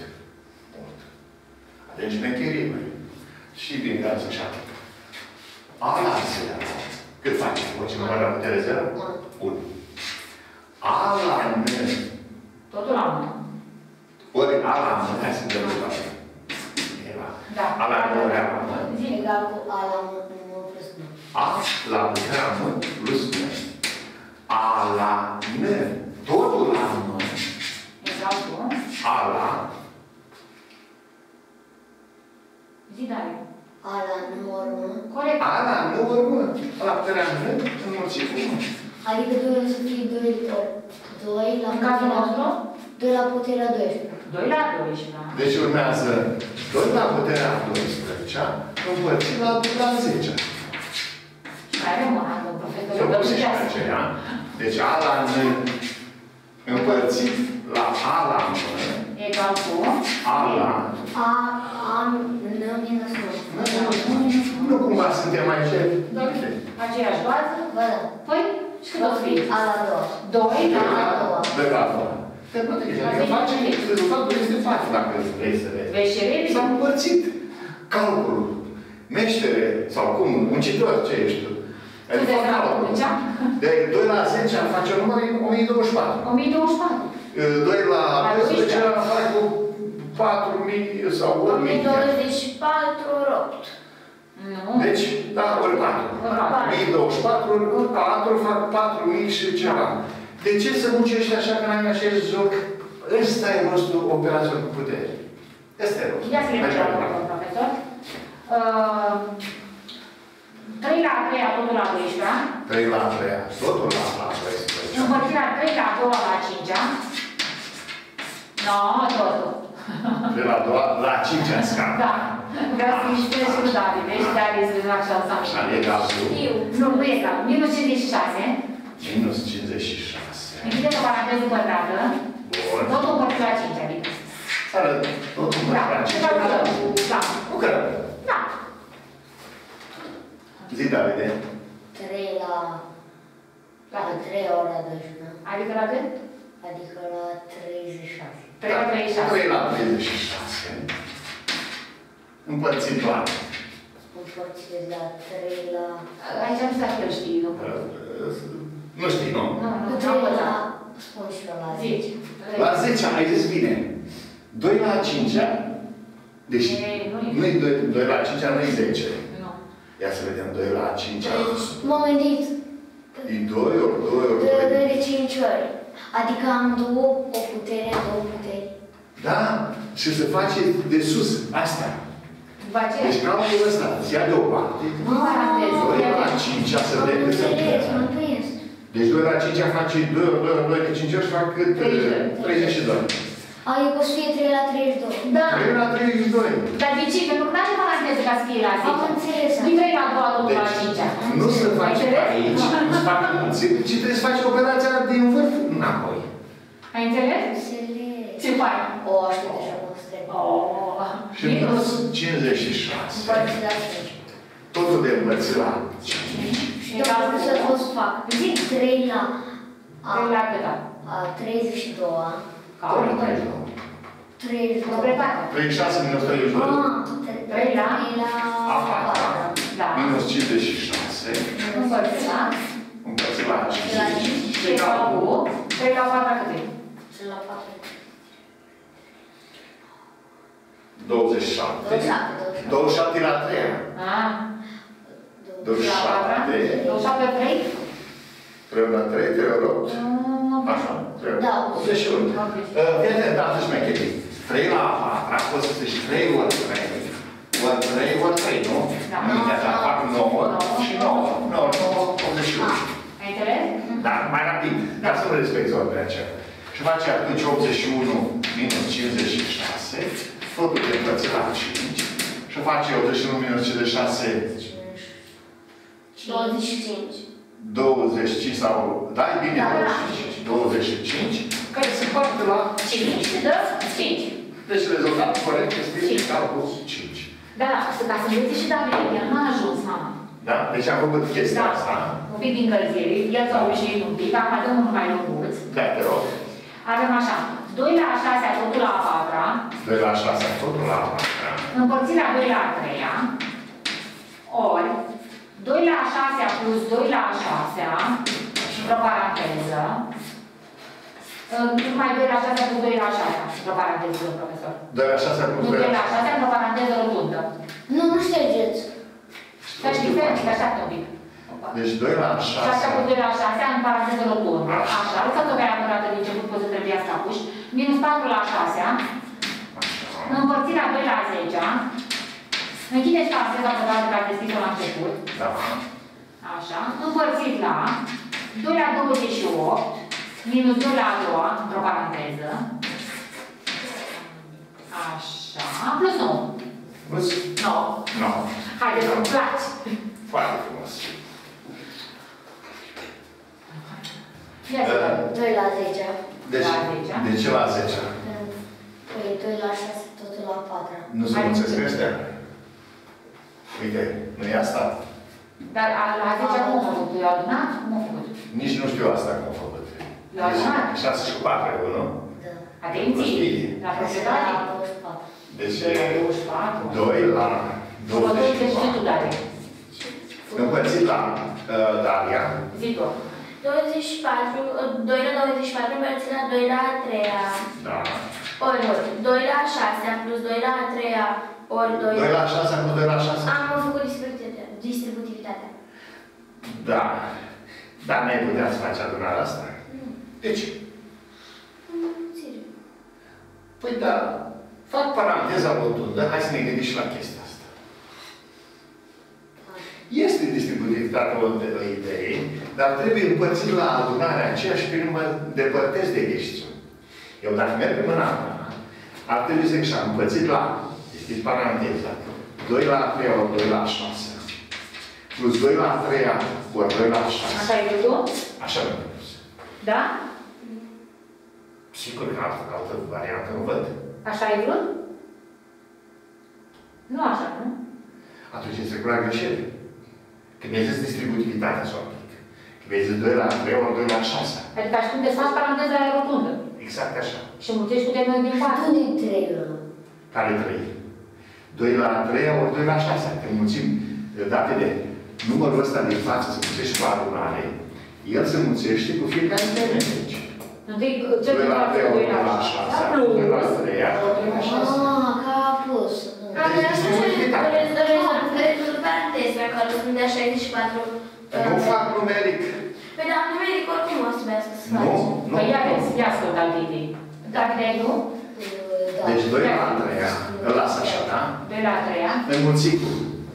Deci mecherie, băi. Și din gaz așa. A la 0. Cât face? Orice număr la putere 0? 1. A la N. Totul la 1. Ori A la N. Hai să dăm la asta. Da. A la N ori A la N. Egal cu A la 1 plus 9. A la puterea M plus 9. la N. Totul la N. Egal cu? A la. Zi, Daria. A la normă. Corect. A la N urmă. La puterea N înmulțit cu 1. Adică 2 o să fie 2 ori 2 la În cazul nostru? 2 la puterea 12. 2 la 12, da. Deci urmează 2 la puterea 12 împărțit la 2 la 10. Și mai avem una, domnul profesor. Să pus și pe aceea. Deci A la N împărțit la A la N. Egal cu? A la. N minus 1. Nu cumva suntem aici. Da, uite. Aceeași bază? Bă, da. Păi, și cât o să fie? A la 2. 2 la De la A. Te poate că dacă faci, rezultatul este 4, dacă vrei să vezi. Vezi ce repede? S-a împărțit calculul. Meștere, sau cum, muncitor, ce ești tu? Tu de la Câncea? De 2 la 10 ar face un număr 1024. 1024. 2 la 12 ar face cu 4.000 sau 1.000. 1024 ori 8. Nu. Deci, da, ori 4. 1024 ori 4 fac 4.000 și ceva. De ce să muncești așa că n-ai așa joc? Ăsta e rostul operației cu putere. Ăsta e rostul. Ia să le mergem la domnul profesor. 3 la 3, totul la 12. 3 la 3, totul la 12. Împărțirea 3 la 2 la 5. No, totul. 3 la 2 la 5 scap. Da. Vreau să miștesc și cu David. Deci David să fac și alta. Așa e egal cu Nu, nu e egal. Minus 56. minus 56. Închideți o paranteză pătrată. Bun. Totul împărțit la 5, adică. Arăt. Totul Da, împărțit ce la 5. da. Nu cred. Da. Zi, Davide. 3 la 3 ori la 12. Adică la cât? Adică la 36. 3 la 36. 3 la 36. Împărțit la. Împărțit la 3 la... Aici nu s-ar fel știi, nu? Nu știi, nu? Nu, nu, 3 n-am la... învățat. Spun și eu la 10. La 10 ai zis bine. 2 la 5 deși nu-i 2 la 5 nu-i 10. Nu. Ia să vedem 2 la 5 M-am gândit. E 2 ori 2 ori 2 2. de 5 ori. Adică am o putere, 2 puteri. Da? Și se face de sus. Asta. După aceea? Deci calculul ăsta îți ia de o parte. 2 la 5 să vedem cât se M-am prins. Deci 2 la 5 face 2 ori 2 ori 2 de 5 ori și fac cât? 32. Adică o să fie 3 la 32. Da. 3 la 32. Dar de ce? Pentru că n-are paranteză ca să fie la 10. Am înțeles. Din 3 la 2, totul la Deci, 5. nu se face aici, nu se face mulțime, ci trebuie să faci operația din vârf înapoi. Ai înțeles? Înțeles. Ce faci? O, aștept așa cum se trebuie. Oh. Și minus 56. Împărțit la 5. Totul de împărțit la 5. Egal Eu cu să pot să fac. Zic 3 la... 3 la cât? A 32. Ca 32. Spre 4. 36 minus 32. 3 la... A 4. Da. Minus 56. Împărțit la Împărțit la 5. și egal cu 3 la 4 cât e? 3 la 4. 27. 27 la 3. Ah. 27. 27 la 3? 3 la 3, 3 ori 8. Așa, 3 ori 81. Fii atent, atunci mai chestii. 3 la 4 a fost și 3 ori 3. Ori 3 ori 3, nu? Da. Mintea ta fac 9 și 9. 9, 9, 81. Ai înțeles? Dar mai rapid, ca să nu respecti ordinea aceea. Și face atunci 81 minus 56, totul de împărțit la 5. Și face 81 minus 56, 25. 25 sau... Da, e bine, 25. 25, care se parte la 5 și dă 5. Deci rezultatul corect este calcul 5. Da, ca să înveți și David, el n-a ajuns, mama. Da? Deci am făcut chestia Da, asta. un pic din încălzire, el s-a obișnuit un pic, acum dăm unul mai lunguț. Da, te rog. Avem așa, 2 la 6, totul la 4, 2 la 6, totul la 4. împărțit la 2 la 3, ori 2 la 6 plus 2 la 6, într-o paranteză, numai 2 la 6 plus 2 la 6, într-o paranteză, profesor. 2 la 6 plus 2 la 2 la 6, într-o paranteză rotundă. Nu ștergeți. Să știi, să știi, așteaptă un pic. Deci 2 la 6. 6 cu 2 la 6 în paranteză rotundă. Așa. Lăsați-o pe aia curată de început, poți să trebuiască apuși. Minus 4 la 6. Împărțirea 2 la 10. Închideți paranteza pe care ați deschis-o la început. Da. Așa. Împărțit la 2 la 28 minus 2 la a doua, într-o paranteză. Așa. Plus 9. Plus? 9. 9. Haideți să-mi place. Foarte frumos. Ia să vedem. 2 la 10. Deci, La 10. de ce la 10? Păi 2 la 6, totul la 4. Nu se mulțesc ăștia? Uite, nu e asta. Dar la 10 cum a făcut? Eu adunat? Cum a făcut? Nici nu știu asta cum a făcut. Eu adunat? 6 și 4, nu? Da. Atenție! La proprietare? La 24. Deci 24. 2 la Următorul ce știi tu, 24. Daria. Împărțit la Daria. Zi-tu. 24, 2 la 24 împărțit la 2 la 3-a. Da. Ori 2 la 6 plus 2 la 3-a ori 2 2 la 6 cu 2 la 6. Am făcut distributivitatea. Da. Dar n-ai putea să faci adunarea asta. De ce? Păi da, fac paranteza rotundă, hai să ne gândim și la chestia asta. Este distributivitatea o idee, dar trebuie împărțit la adunarea aceea și prin mă depărtez de chestiune. Eu dacă merg în mâna mea, ar trebui să zic așa, împărțit la, deschis paranteza, 2 la 3 ori 2 la 6, plus 2 la 3 ori 2 la 6. Așa ai vrut tu? Așa mi-am propus. Da? Sigur că altă variantă nu văd. Așa ai vrut? Nu așa, nu? Atunci este clar greșeli. Când mi-ai zis distributivitatea să o aplic. Când mi-ai zis 2 la 3 ori 2 la 6. Adică aș cum desfaci paranteza aia rotundă. Exact așa. Și mulțești cu termenul din 4. Unde e 3 ăla? Care 3? 2 la 3 ori 2 la 6. Când mulțim date de numărul ăsta din față se mulțește cu adunare, el se mulțește cu fiecare termen aici. Întâi, ce 2 la 3 ori 2 la 6. 2 la 3 ori 2 la 6. Ah, ca plus. Deci distributivitatea. Paranteza, că răspunde a 64. Nu fac numeric. Păi dar numeric oricum o să trebuiască să faci. Nu, nu. Păi ia vezi, ia ascultă alte idei. Dacă de-ai nu? Da. Deci 2 la 3, îl las așa, da? 2 la 3-a. Înmulțit cu.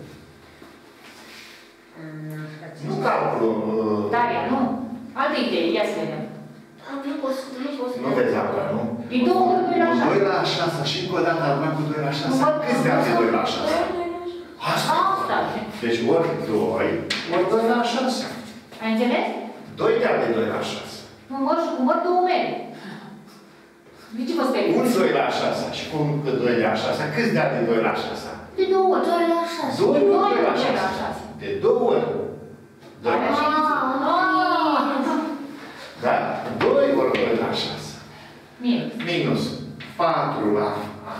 Nu calcul. Daria, nu? Alte idei, ia să vedem. Nu pot să... Nu vezi acolo, nu? Din 2 ori 2 la 6. 2 la 6 și încă o dată adunat cu 2 la 6. Câți de ani 2 la 6? Asta. Asta. Deci ori 2, ori 2 la 6. Ai înțeles? 2 de ani de 2 la 6. Număr două mele. De ce vă sperii? Un 2 la 6 și cu încă 2 la 6. Câți de ani de 2 la 6? De 2 ori. 2 la 6. 2 ori 2 la 2 la 6. 6. De 2 ori. 2 la 6. Da? 2 ori 2 la 6. Minus 4 la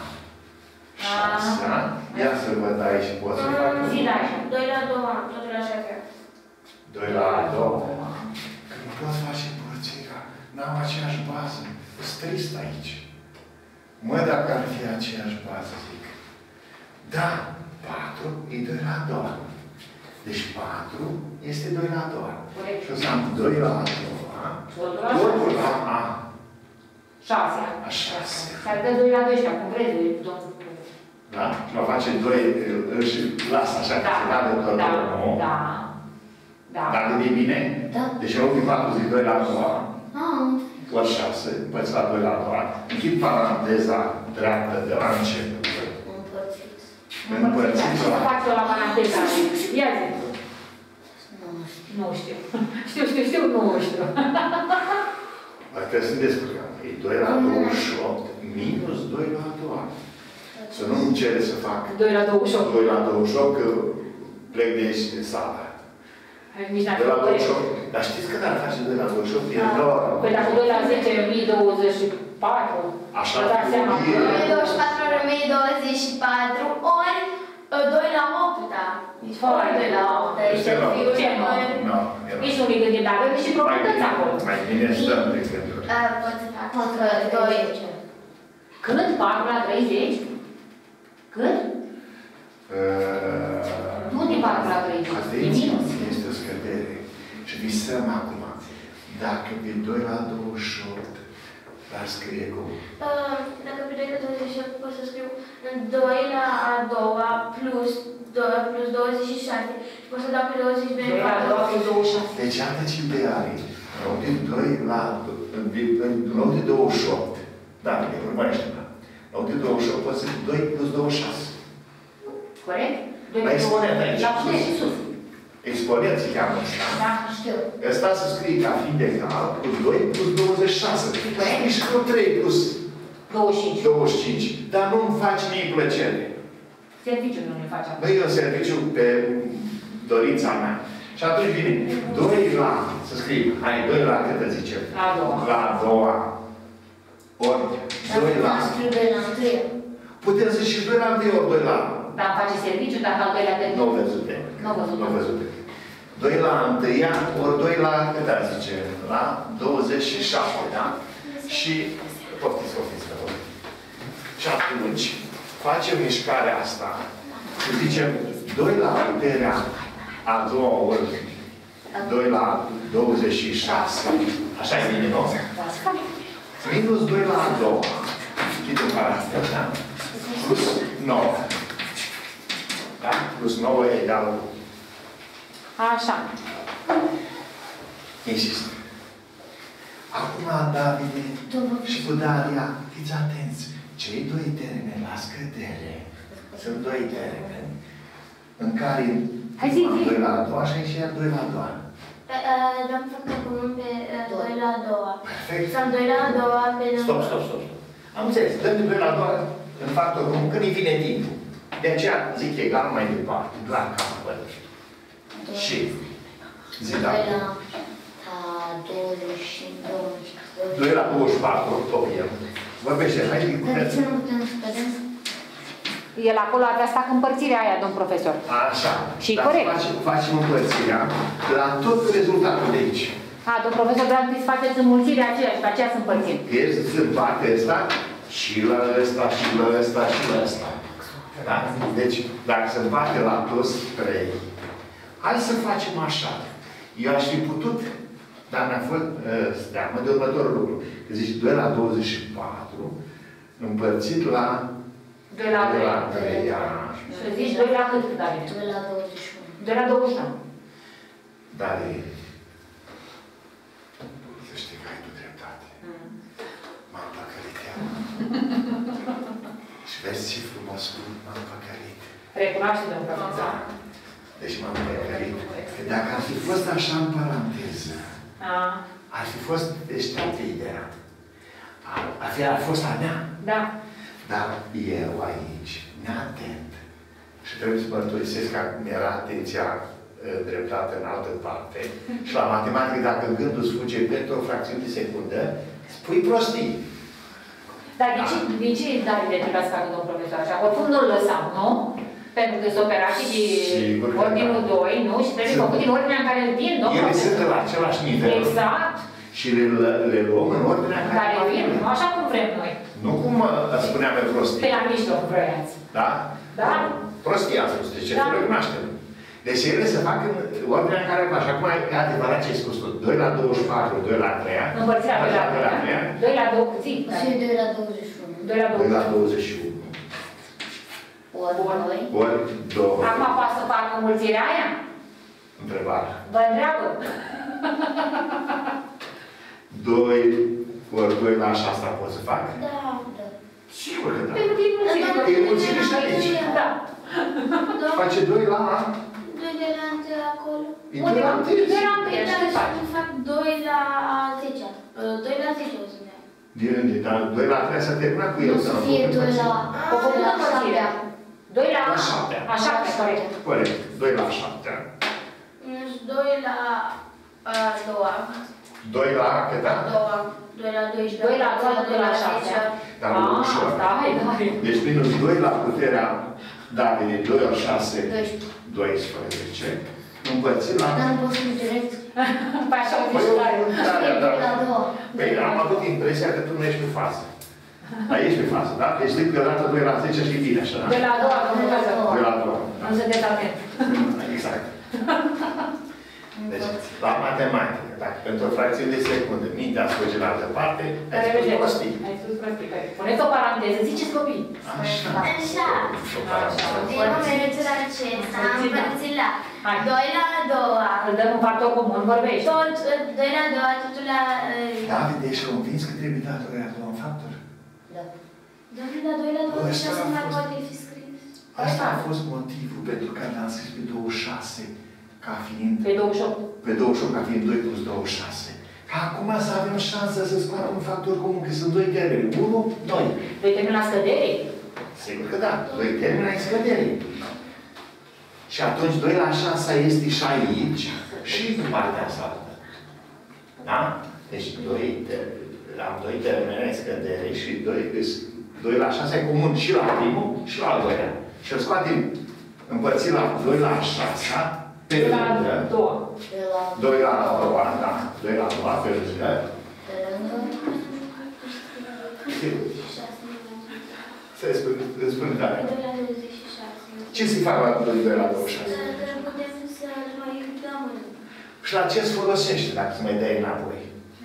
6. Ia să văd aici, pot să fac. Zi, Daria. 2 la 2, totul la 6. 2 la 2. Că nu poți face împărțirea. N-am aceeași bază. Sunt trist aici. Mă, dacă ar fi aceeași bază, zic. Da, 4 e 2 la 2. Deci 4 este 2 la 2. Și o să am 2 la 2. Totul la A. 6. A 6. S-ar dă 2 la 12, acum crezi, domnul. Da? Și va face 2 și lasă așa că se vadă tot. Da. Dacă e bine? Da. Deci în loc de 4 zic 2 la 2. Ah, Ori 6, împărțit la 2 la 2. Închid paranteza dreaptă de la început. împărțit. Împărțit Ce să faci la paranteza? Ia zi. Nu știu. Nu știu. Știu, nu știu. Dar trebuie să ne descurcăm. E 2 la 28 minus 2 la 2. Să nu-mi cere să fac 2 la 28. 2 la 28, că plec de aici de sala. Nici n-ar 2 la fi corect. 28. Dar știți că dacă face 2 la 28, e enorm. Păi dacă 2 la 10, 1024. Așa vă dați seama. 1024 ori 1024 ori 2 la 8, da. Deci Foarte 2 la 8, deci Ce nu? fiul Ce nu? Nu, Nici nu mi gândit, dar avem și proprietăți acolo. mai bine stăm de gânduri. Pot să fac 4 la 30. Cât? 4 la 30? Cât? Nu din 4 la 30. Asta E minus. este o scădere. putere. Și visăm acum. Dacă pe 2 la 28 l-ar scrie cum? Dacă pe 2 la 28 pot să scriu 2 la a doua plus 27 și pot să dau pe 22 2 la 2 plus 26. Deci iată ce idee are. În loc de 2 la... În loc de 28. Da, bine, urmărește-mă. În loc de 28 poți să 2 plus 26. Corect? La exponent aici. La putere și sus. Exponent se cheamă ăsta. Da. Știu. Ăsta se scrie ca fiind egal cu 2 plus 26. Scrie și cu 3 plus 25. Dar nu-mi faci mie plăcere. Serviciul nu ne face acum. Băi, e un serviciu pe dorința mea. Și atunci vine 2 la, să scrie, hai, 2 la cât îți zicem? La a doua. La a doua. Ori 2 la... Dacă scriu 2 la 1. Putem să și 2 la 1 ori 2 la... Dar îmi face serviciu dacă al doilea de... Nu văzute. Nu văzute. 2 la 1 ori 2 la, cât ar zice? La 27, da? Și, poftiți, vă rog. Și atunci, facem mișcarea asta. Și zicem 2 la puterea a doua ori 2 la 26. Așa e bine, nu? Minus 2 la a doua. Închidem paranteza, da? Plus 9. Da? Plus 9 e egal cu... Așa. Insist. Acum, Davide și cu Daria, fiți atenți. Cei 2 termeni la scădere sunt 2 termeni în care hai zi, 2 la a doua și aici iar 2 la a doua. Vreau să fac comun pe 2 la a doua. Perfect. Sau 2 la a doua pe... Stop. Am înțeles. Dăm de 2 la a doua în factor comun când îi vine timpul. De aceea zic egal mai departe, la capăt. Și zi, da. 2 la 22. 2 la 24, copiem. Vorbește, hai de Dar de ce nu putem să scădem? El acolo avea să facă împărțirea aia, domn profesor. Așa. Și dar corect. Facem împărțirea la tot rezultatul de aici. Domn profesor, vreau să faceți înmulțirea aceea și pe aceea să împărțim. Pierzi în partea asta și la ăsta, și la ăsta, și la ăsta. Da? Deci, dacă se împarte la toți 3, hai să facem așa. Eu aș fi putut, dar mi-a fost teamă de următorul lucru. Că zici 2 la 24, împărțit la 2 la 3. Să zici 2 la cât, David? 2 la 21. 2 la 21. Dar să știi că ai tu dreptate. M-am păcălit iar. Și vezi ce frumos m-am păcălit. Recunoaște, domn profesor. Deci m-am păcălit. Că dacă ar fi fost așa în paranteză, ar fi fost, deci toată ideea. Ar fi fost a mea. Da. Dar eu aici, neatent, și trebuie să mărturisesc că mi-era atenția dreptată în altă parte, și la matematică, dacă gândul îți fuge pentru o fracțiune de secundă, spui prostii. Dar de ce Davide trebuia să facă, domn profesor, așa? Oricum nu-l lăsam, nu? Pentru că sunt operații de ordinul 2, nu? Și trebuie făcut din ordinea în care îl vin, domn profesor. Ele sunt la același nivel. Exact. Și le luăm în ordinea în care vin, așa cum vrem noi. Nu cum spuneam eu prostii. Pe la mijloc vroiați. Da? Da? Prostii a spus. Deci nu recunoaștem. Deci ele se fac în ordinea în care faci. Acum e adevărat ce ai spus tu. 2 la 24, 2 la 3. Împărțirea 2 la 3. 2 la 2, zi. Și 2 la 21. 2 la 21. 2 la 21. Ori 2. Ori 2. Acum poate să facă mulțirea aia? Întrebare. Vă întreabă. 2 ori 2 la 6 asta pot să fac? Da. Sigur că da. Pentru că e mulțire. E mulțire și aici. Da. Face 2 la... 2 de la 1 acolo. E 2 la 1. 2 la 1, așa te faci. Fac 2 la 10. 2 la 10 o să dea. Dar 2 la 3 s-a terminat cu el. Nu să fie 2 la... O făcut împărțirea. 2 la 7. A 7, corect. Corect. 2 la 7. Minus 2 la a doua. 2 la cât? 2 la 12. 2 la 2, 2 la 7. Dar ușor. Stai. Deci minus 2 la puterea Davide, 2 ori 6, 12. Împărțit la... Dar nu poți fi direct. Pe așa o mișcare. Păi am avut impresia că tu nu ești pe față. Dar ești pe față, da? Deci zic că odată 2 la 10 și bine așa, da? 2 la 2, domnul profesor. 2 la 2. Nu sunteți atent. Exact. Deci, la matematică, dacă pentru o fracțiune de secundă mintea scoge la altă parte, ai spus prostii. Ai spus prostii. Puneți o paranteză, ziceți copii. Așa. Așa. Din momentul acesta am împărțit la Hai. 2 la a doua. Îl dăm un factor comun, vorbești. Tot 2 la a doua, totul la... David, ești convins că trebuie dat o reacție la un factor? Da. Domnul, la 2 la 26 nu mai poate fi scris. Asta a fost motivul pentru care l-am scris pe 26 ca fiind... Pe 28. Pe 28 ca fiind 2 plus 26. Ca acum să avem șansa să scoatem un factor comun, că sunt 2 termeni. 1, 2. 2 termeni la scădere? Sigur că da. 2 termeni ai scădere. Și atunci 2 la 6 este și aici și în partea asta. Da? Deci am 2 termeni ai scădere și 2 la 6 e comun și la primul și la al doilea. Și îl scoatem împărțit la 2 la 6 pe lângă. 2 la 2, da. 2 la 2 pe lângă. Să-i spune tare. 2 la 26. Ce să-i fac la 2 la 26? Putem să mai dăm. Și la ce se folosește dacă se mai dai înapoi?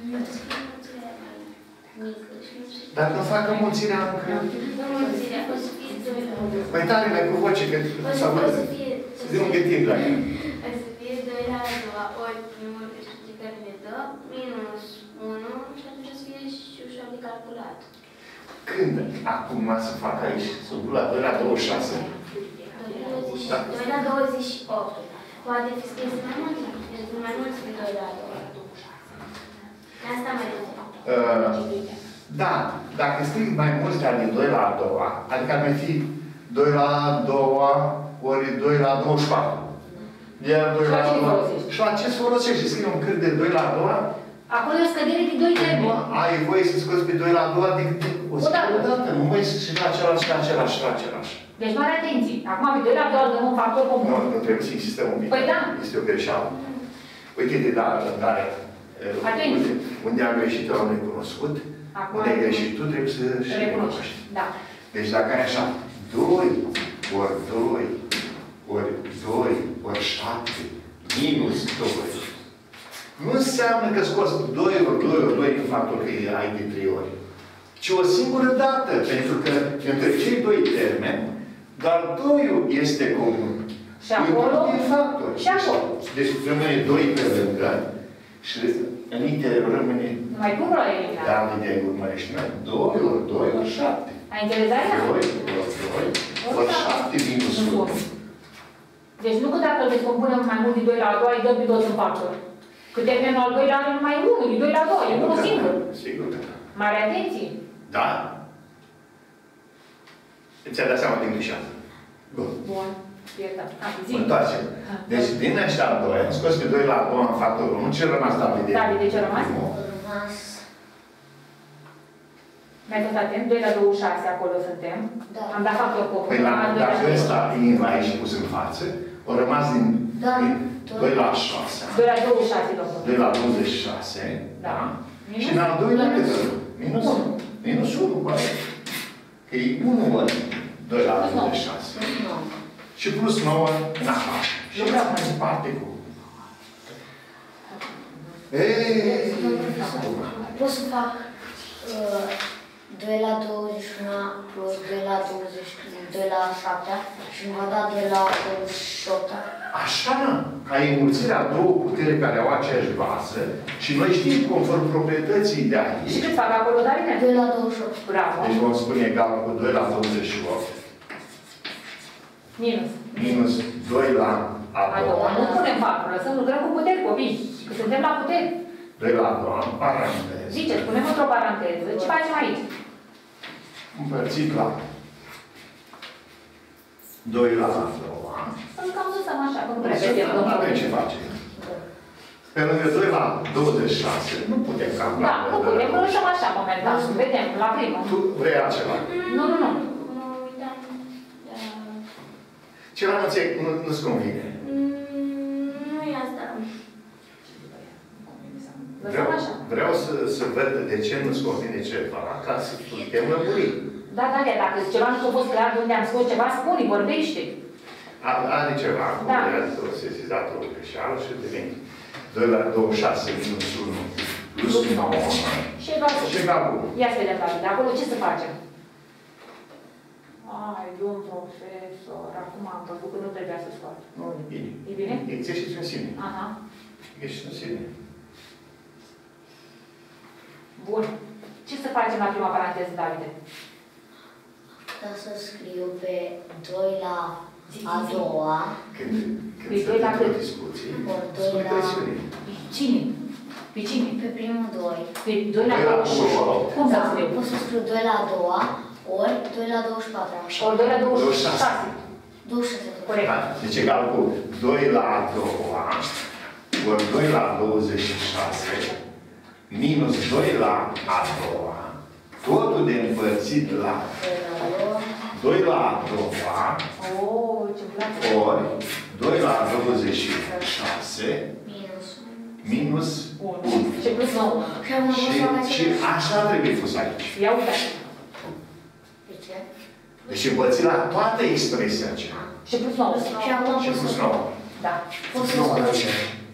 Dar nu fac înmulțirea încă. Înmulțirea, o să fie 2 la 2. Mai tare, mai cu voce, că s-a văzut. Să zi un gândit la ea. O să fie 2 la 2 ori primul câștig care ne dă, minus 1 și atunci o să fie și ușor de calculat. Când acum să fac aici? Să duc la 2 la 26. 2 la 28. Poate fi scris mai mult, mai mult decât 2 la 2. Asta mai mult. Da, dacă scrii mai mulți de 2 la 2, adică ar mai fi 2 la 2 ori 2 la 24. Iar 2 la 2. Și la ce se folosește? Scrii un cât de 2 la 2. Acolo e o scădere de 2 termeni. Ai voie să scoți pe 2 la 2 decât o dată. Nu mai și la același, și la același, și la același. Deci mare atenție. Acum pe 2 la 2 îl dăm un factor comun. Nu trebuie să insistăm un pic. Păi da. Este o greșeală. Uite de dată în care unde am greșit eu am recunoscut, unde ai greșit tu trebuie să și recunoști. Da. Deci dacă ai așa, 2 ori 2 ori 2 ori 7 minus 2. Nu înseamnă că scoți 2 ori 2 ori 2 în faptul că ai de 3 ori. Ci o singură dată, pentru că între cei 2 termeni, doar 2-ul este comun. Și acolo? Și acolo. Deci rămâne 2 pe lângă și în interior rămâne... Numai cum l-ai eliminat? Da, de urmărești noi. 2 ori 2 ori 7. Ai înțeles aia? 2 ori 2 ori 7 minus 1. Deci nu că dacă îl descompunem mai mult de 2 la 2, îi dăm pe toți în factor. Că termenul al 2 la are numai 1, de 2 la 2, e unul singur. Sigur că da. Mare atenție. Da? Ți-ai dat seama din greșeală. Bun. Bun. Iertă. Mă întoarcem. Deci din ăștia 2, am scos pe 2 la 2 în factorul 1. Ce rămas, David? David, de ce a rămas? Rămas. Mi-ai fost atent? 2 la 26, acolo suntem. Da. Am dat factor comun. Păi dacă ăsta e aici pus în față, o rămas din 2 la 6. 2 la 26, domnul. 2 la 26. Da. Și în al doilea cât? Minus 1. Minus 1, poate. Că e 1 ori 2 la 26. Și plus 9 în afară. Și mai departe cu... Pot să fac 2 la 21 plus 2 la 20, 2 la 7 și îmi va da 2 la 28. Așa, ca înmulțirea două puteri care au aceeași bază și noi știm conform proprietății de aici. Și cât fac acolo, Darine? 2 la 28. Bravo. Deci vom spune egal cu 2 la 28. Minus. Minus 2 la a A doua. Nu punem factor, lăsăm lucrăm cu puteri, copii. Că suntem la puteri. 2 la a doua, în paranteză. Ziceți, punem într-o paranteză. Ce facem aici? Împărțit la 2 la a doua. Să-l cam lăsăm așa, că nu prea Nu vedem. avem ce face. Pe lângă 2 la 26, nu putem calcula. Da, nu putem, că lăsăm așa momentan. Vedem, la primul. Tu vrei altceva. Nu. Ceva nu-ți convine. Nu e asta. Lăsăm așa. Vreau să văd de ce nu-ți convine ceva, ca să putem lămuri. Da, dacă ceva nu a fost clar de unde am scos ceva, spune, vorbește. Are ceva, Da. o sesizat o greșeală și deveni. 2 la 26 minus 1 plus 9 Și egal cu. și egal cu. Ia să vedem, David, de acolo ce să facem? Ai, domn profesor, acum am văzut că nu trebuia să scoat. Nu, e bine. E bine? Exercițiul în sine. Aha. Exercițiul în sine. Bun. Ce să facem la prima paranteză, Davide? Da să scriu pe 2 la a doua, Când Pe se 2 la întâmplă cât? discuții, ori 2 sunt la... presiuni. Pe cine? Pe cine? Pe primul 2. Pe 2 la 2 la 28. Cum să Da, scriu? pot să scriu 2 la a doua, ori 2 la 24, așa. Ori 2 la 26. 26. 26. Corect. Da? Deci egal cu 2 la a doua ori 2 la 26 minus 2 la a doua, totul de împărțit la 2 la a doua Oh, ce-mi place. ori 2 la 26 minus 1. 1. Și plus 9. Și am Și așa trebuie pus aici. Ia uite. De ce? Deci împărțit la toată expresia aceea. Și plus 9. Și acum Și plus 9. Da. pot să scriu.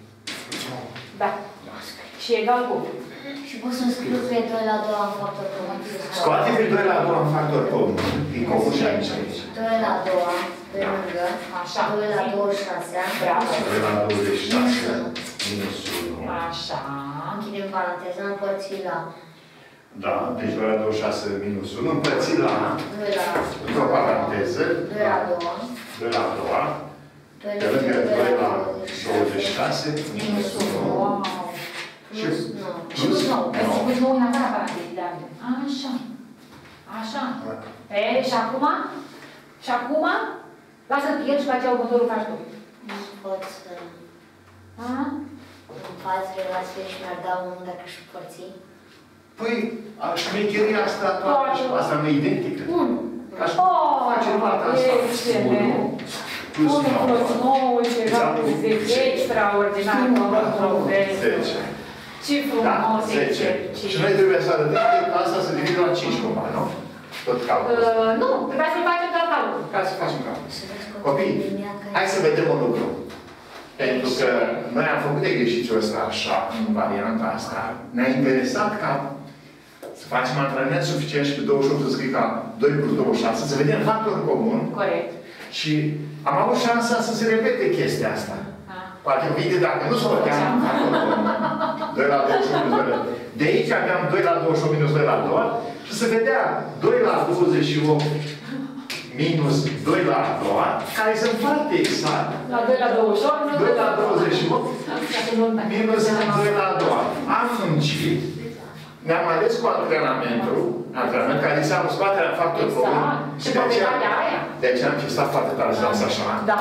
Da. Și egal cu. Și pot să scriu pe 2 la 2 în factor comun. Scoate pe 2 la 2 în factor comun. E comun și aici. 2 la 2, pe lângă. Așa. 2 la 26. Bravo. 2 la 26 minus 1. Așa. Închidem paranteza, împărțit la Da, deci 2 la 26 minus 1 împărțit la 2 la într-o paranteză. 2 la 2. 2 la 2. Pe lângă 2 la 26 minus 1. Wow. Plus 9. Și plus 9. Vezi, plus 9 în afara parantezei, David. Așa. Așa. E, și acum? Și acum? Lasă-l pierd și la aceea următorul faci tu. Nu pot să A? îmi faci relație și mi-ar da unul dacă și împărți. Păi, șmecheria asta toată, asta nu e identică. 1. Aș face partea asta. 1 plus 1 plus 9. 9 și egal cu 10. Extraordinar, domnul profesor. 10. Ce Da, frumos 10. exercițiu. Și noi trebuie să arătăm că asta se divide la 5 cumva, nu? Tot calculul. Nu, trebuia să facem doar calcul. Ca să facem calcul. Să vezi că Copii, linia care- hai să vedem un lucru. Pentru că noi am făcut exercițiul ăsta așa, în varianta asta. Ne-a interesat ca să facem antrenament suficient și pe 28 să scrie ca 2 plus 26, să vedem factorul comun. Corect. Și am avut șansa să se repete chestia asta. Poate uite, dacă nu scoteam factorul comun. 2 la 28 minus 2 la 2. De aici aveam 2 la 28 minus 2 la 2 și se vedea 2 la 28 minus 2 la 2, care se împarte exact. La 2 la 28, 2 la 28 minus 2 la 2. Am muncit, ne-am ales cu antrenament care înseamnă scoaterea factorului comun. Și proprietatea aia. De aceea am stat foarte tare să las așa. Da.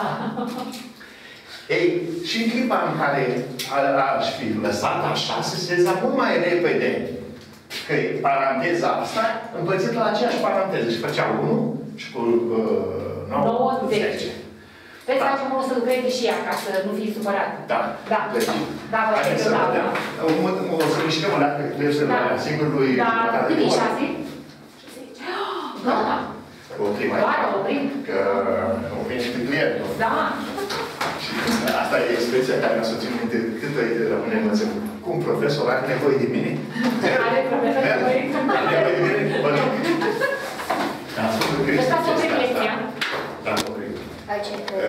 Ei, și în clipa în care aș fi lăsat așa, se seza mult mai repede că paranteza asta împărțit la aceeași paranteză. Și făcea 1 și cu 9, 10. Trebuie să facem unul să lucreze și ea, ca să nu fii supărat. Da. Da. Deci, Da, vă haideți să vedem. O să mișcăm o dată, că trebuie să Da. singur lui... Da, cât e 6? Gata. Oprim mai Doar oprim. că oprim și pe clientul. Da. Și asta e expresia care mi-a soțit minte cât îi rămâne învățăm. Cum profesor are nevoie de mine? Are profesor nevoie. Are nevoie de mine? Mă duc. Am spus că Ăsta s-o oprim lecția. Da, oprim. Aici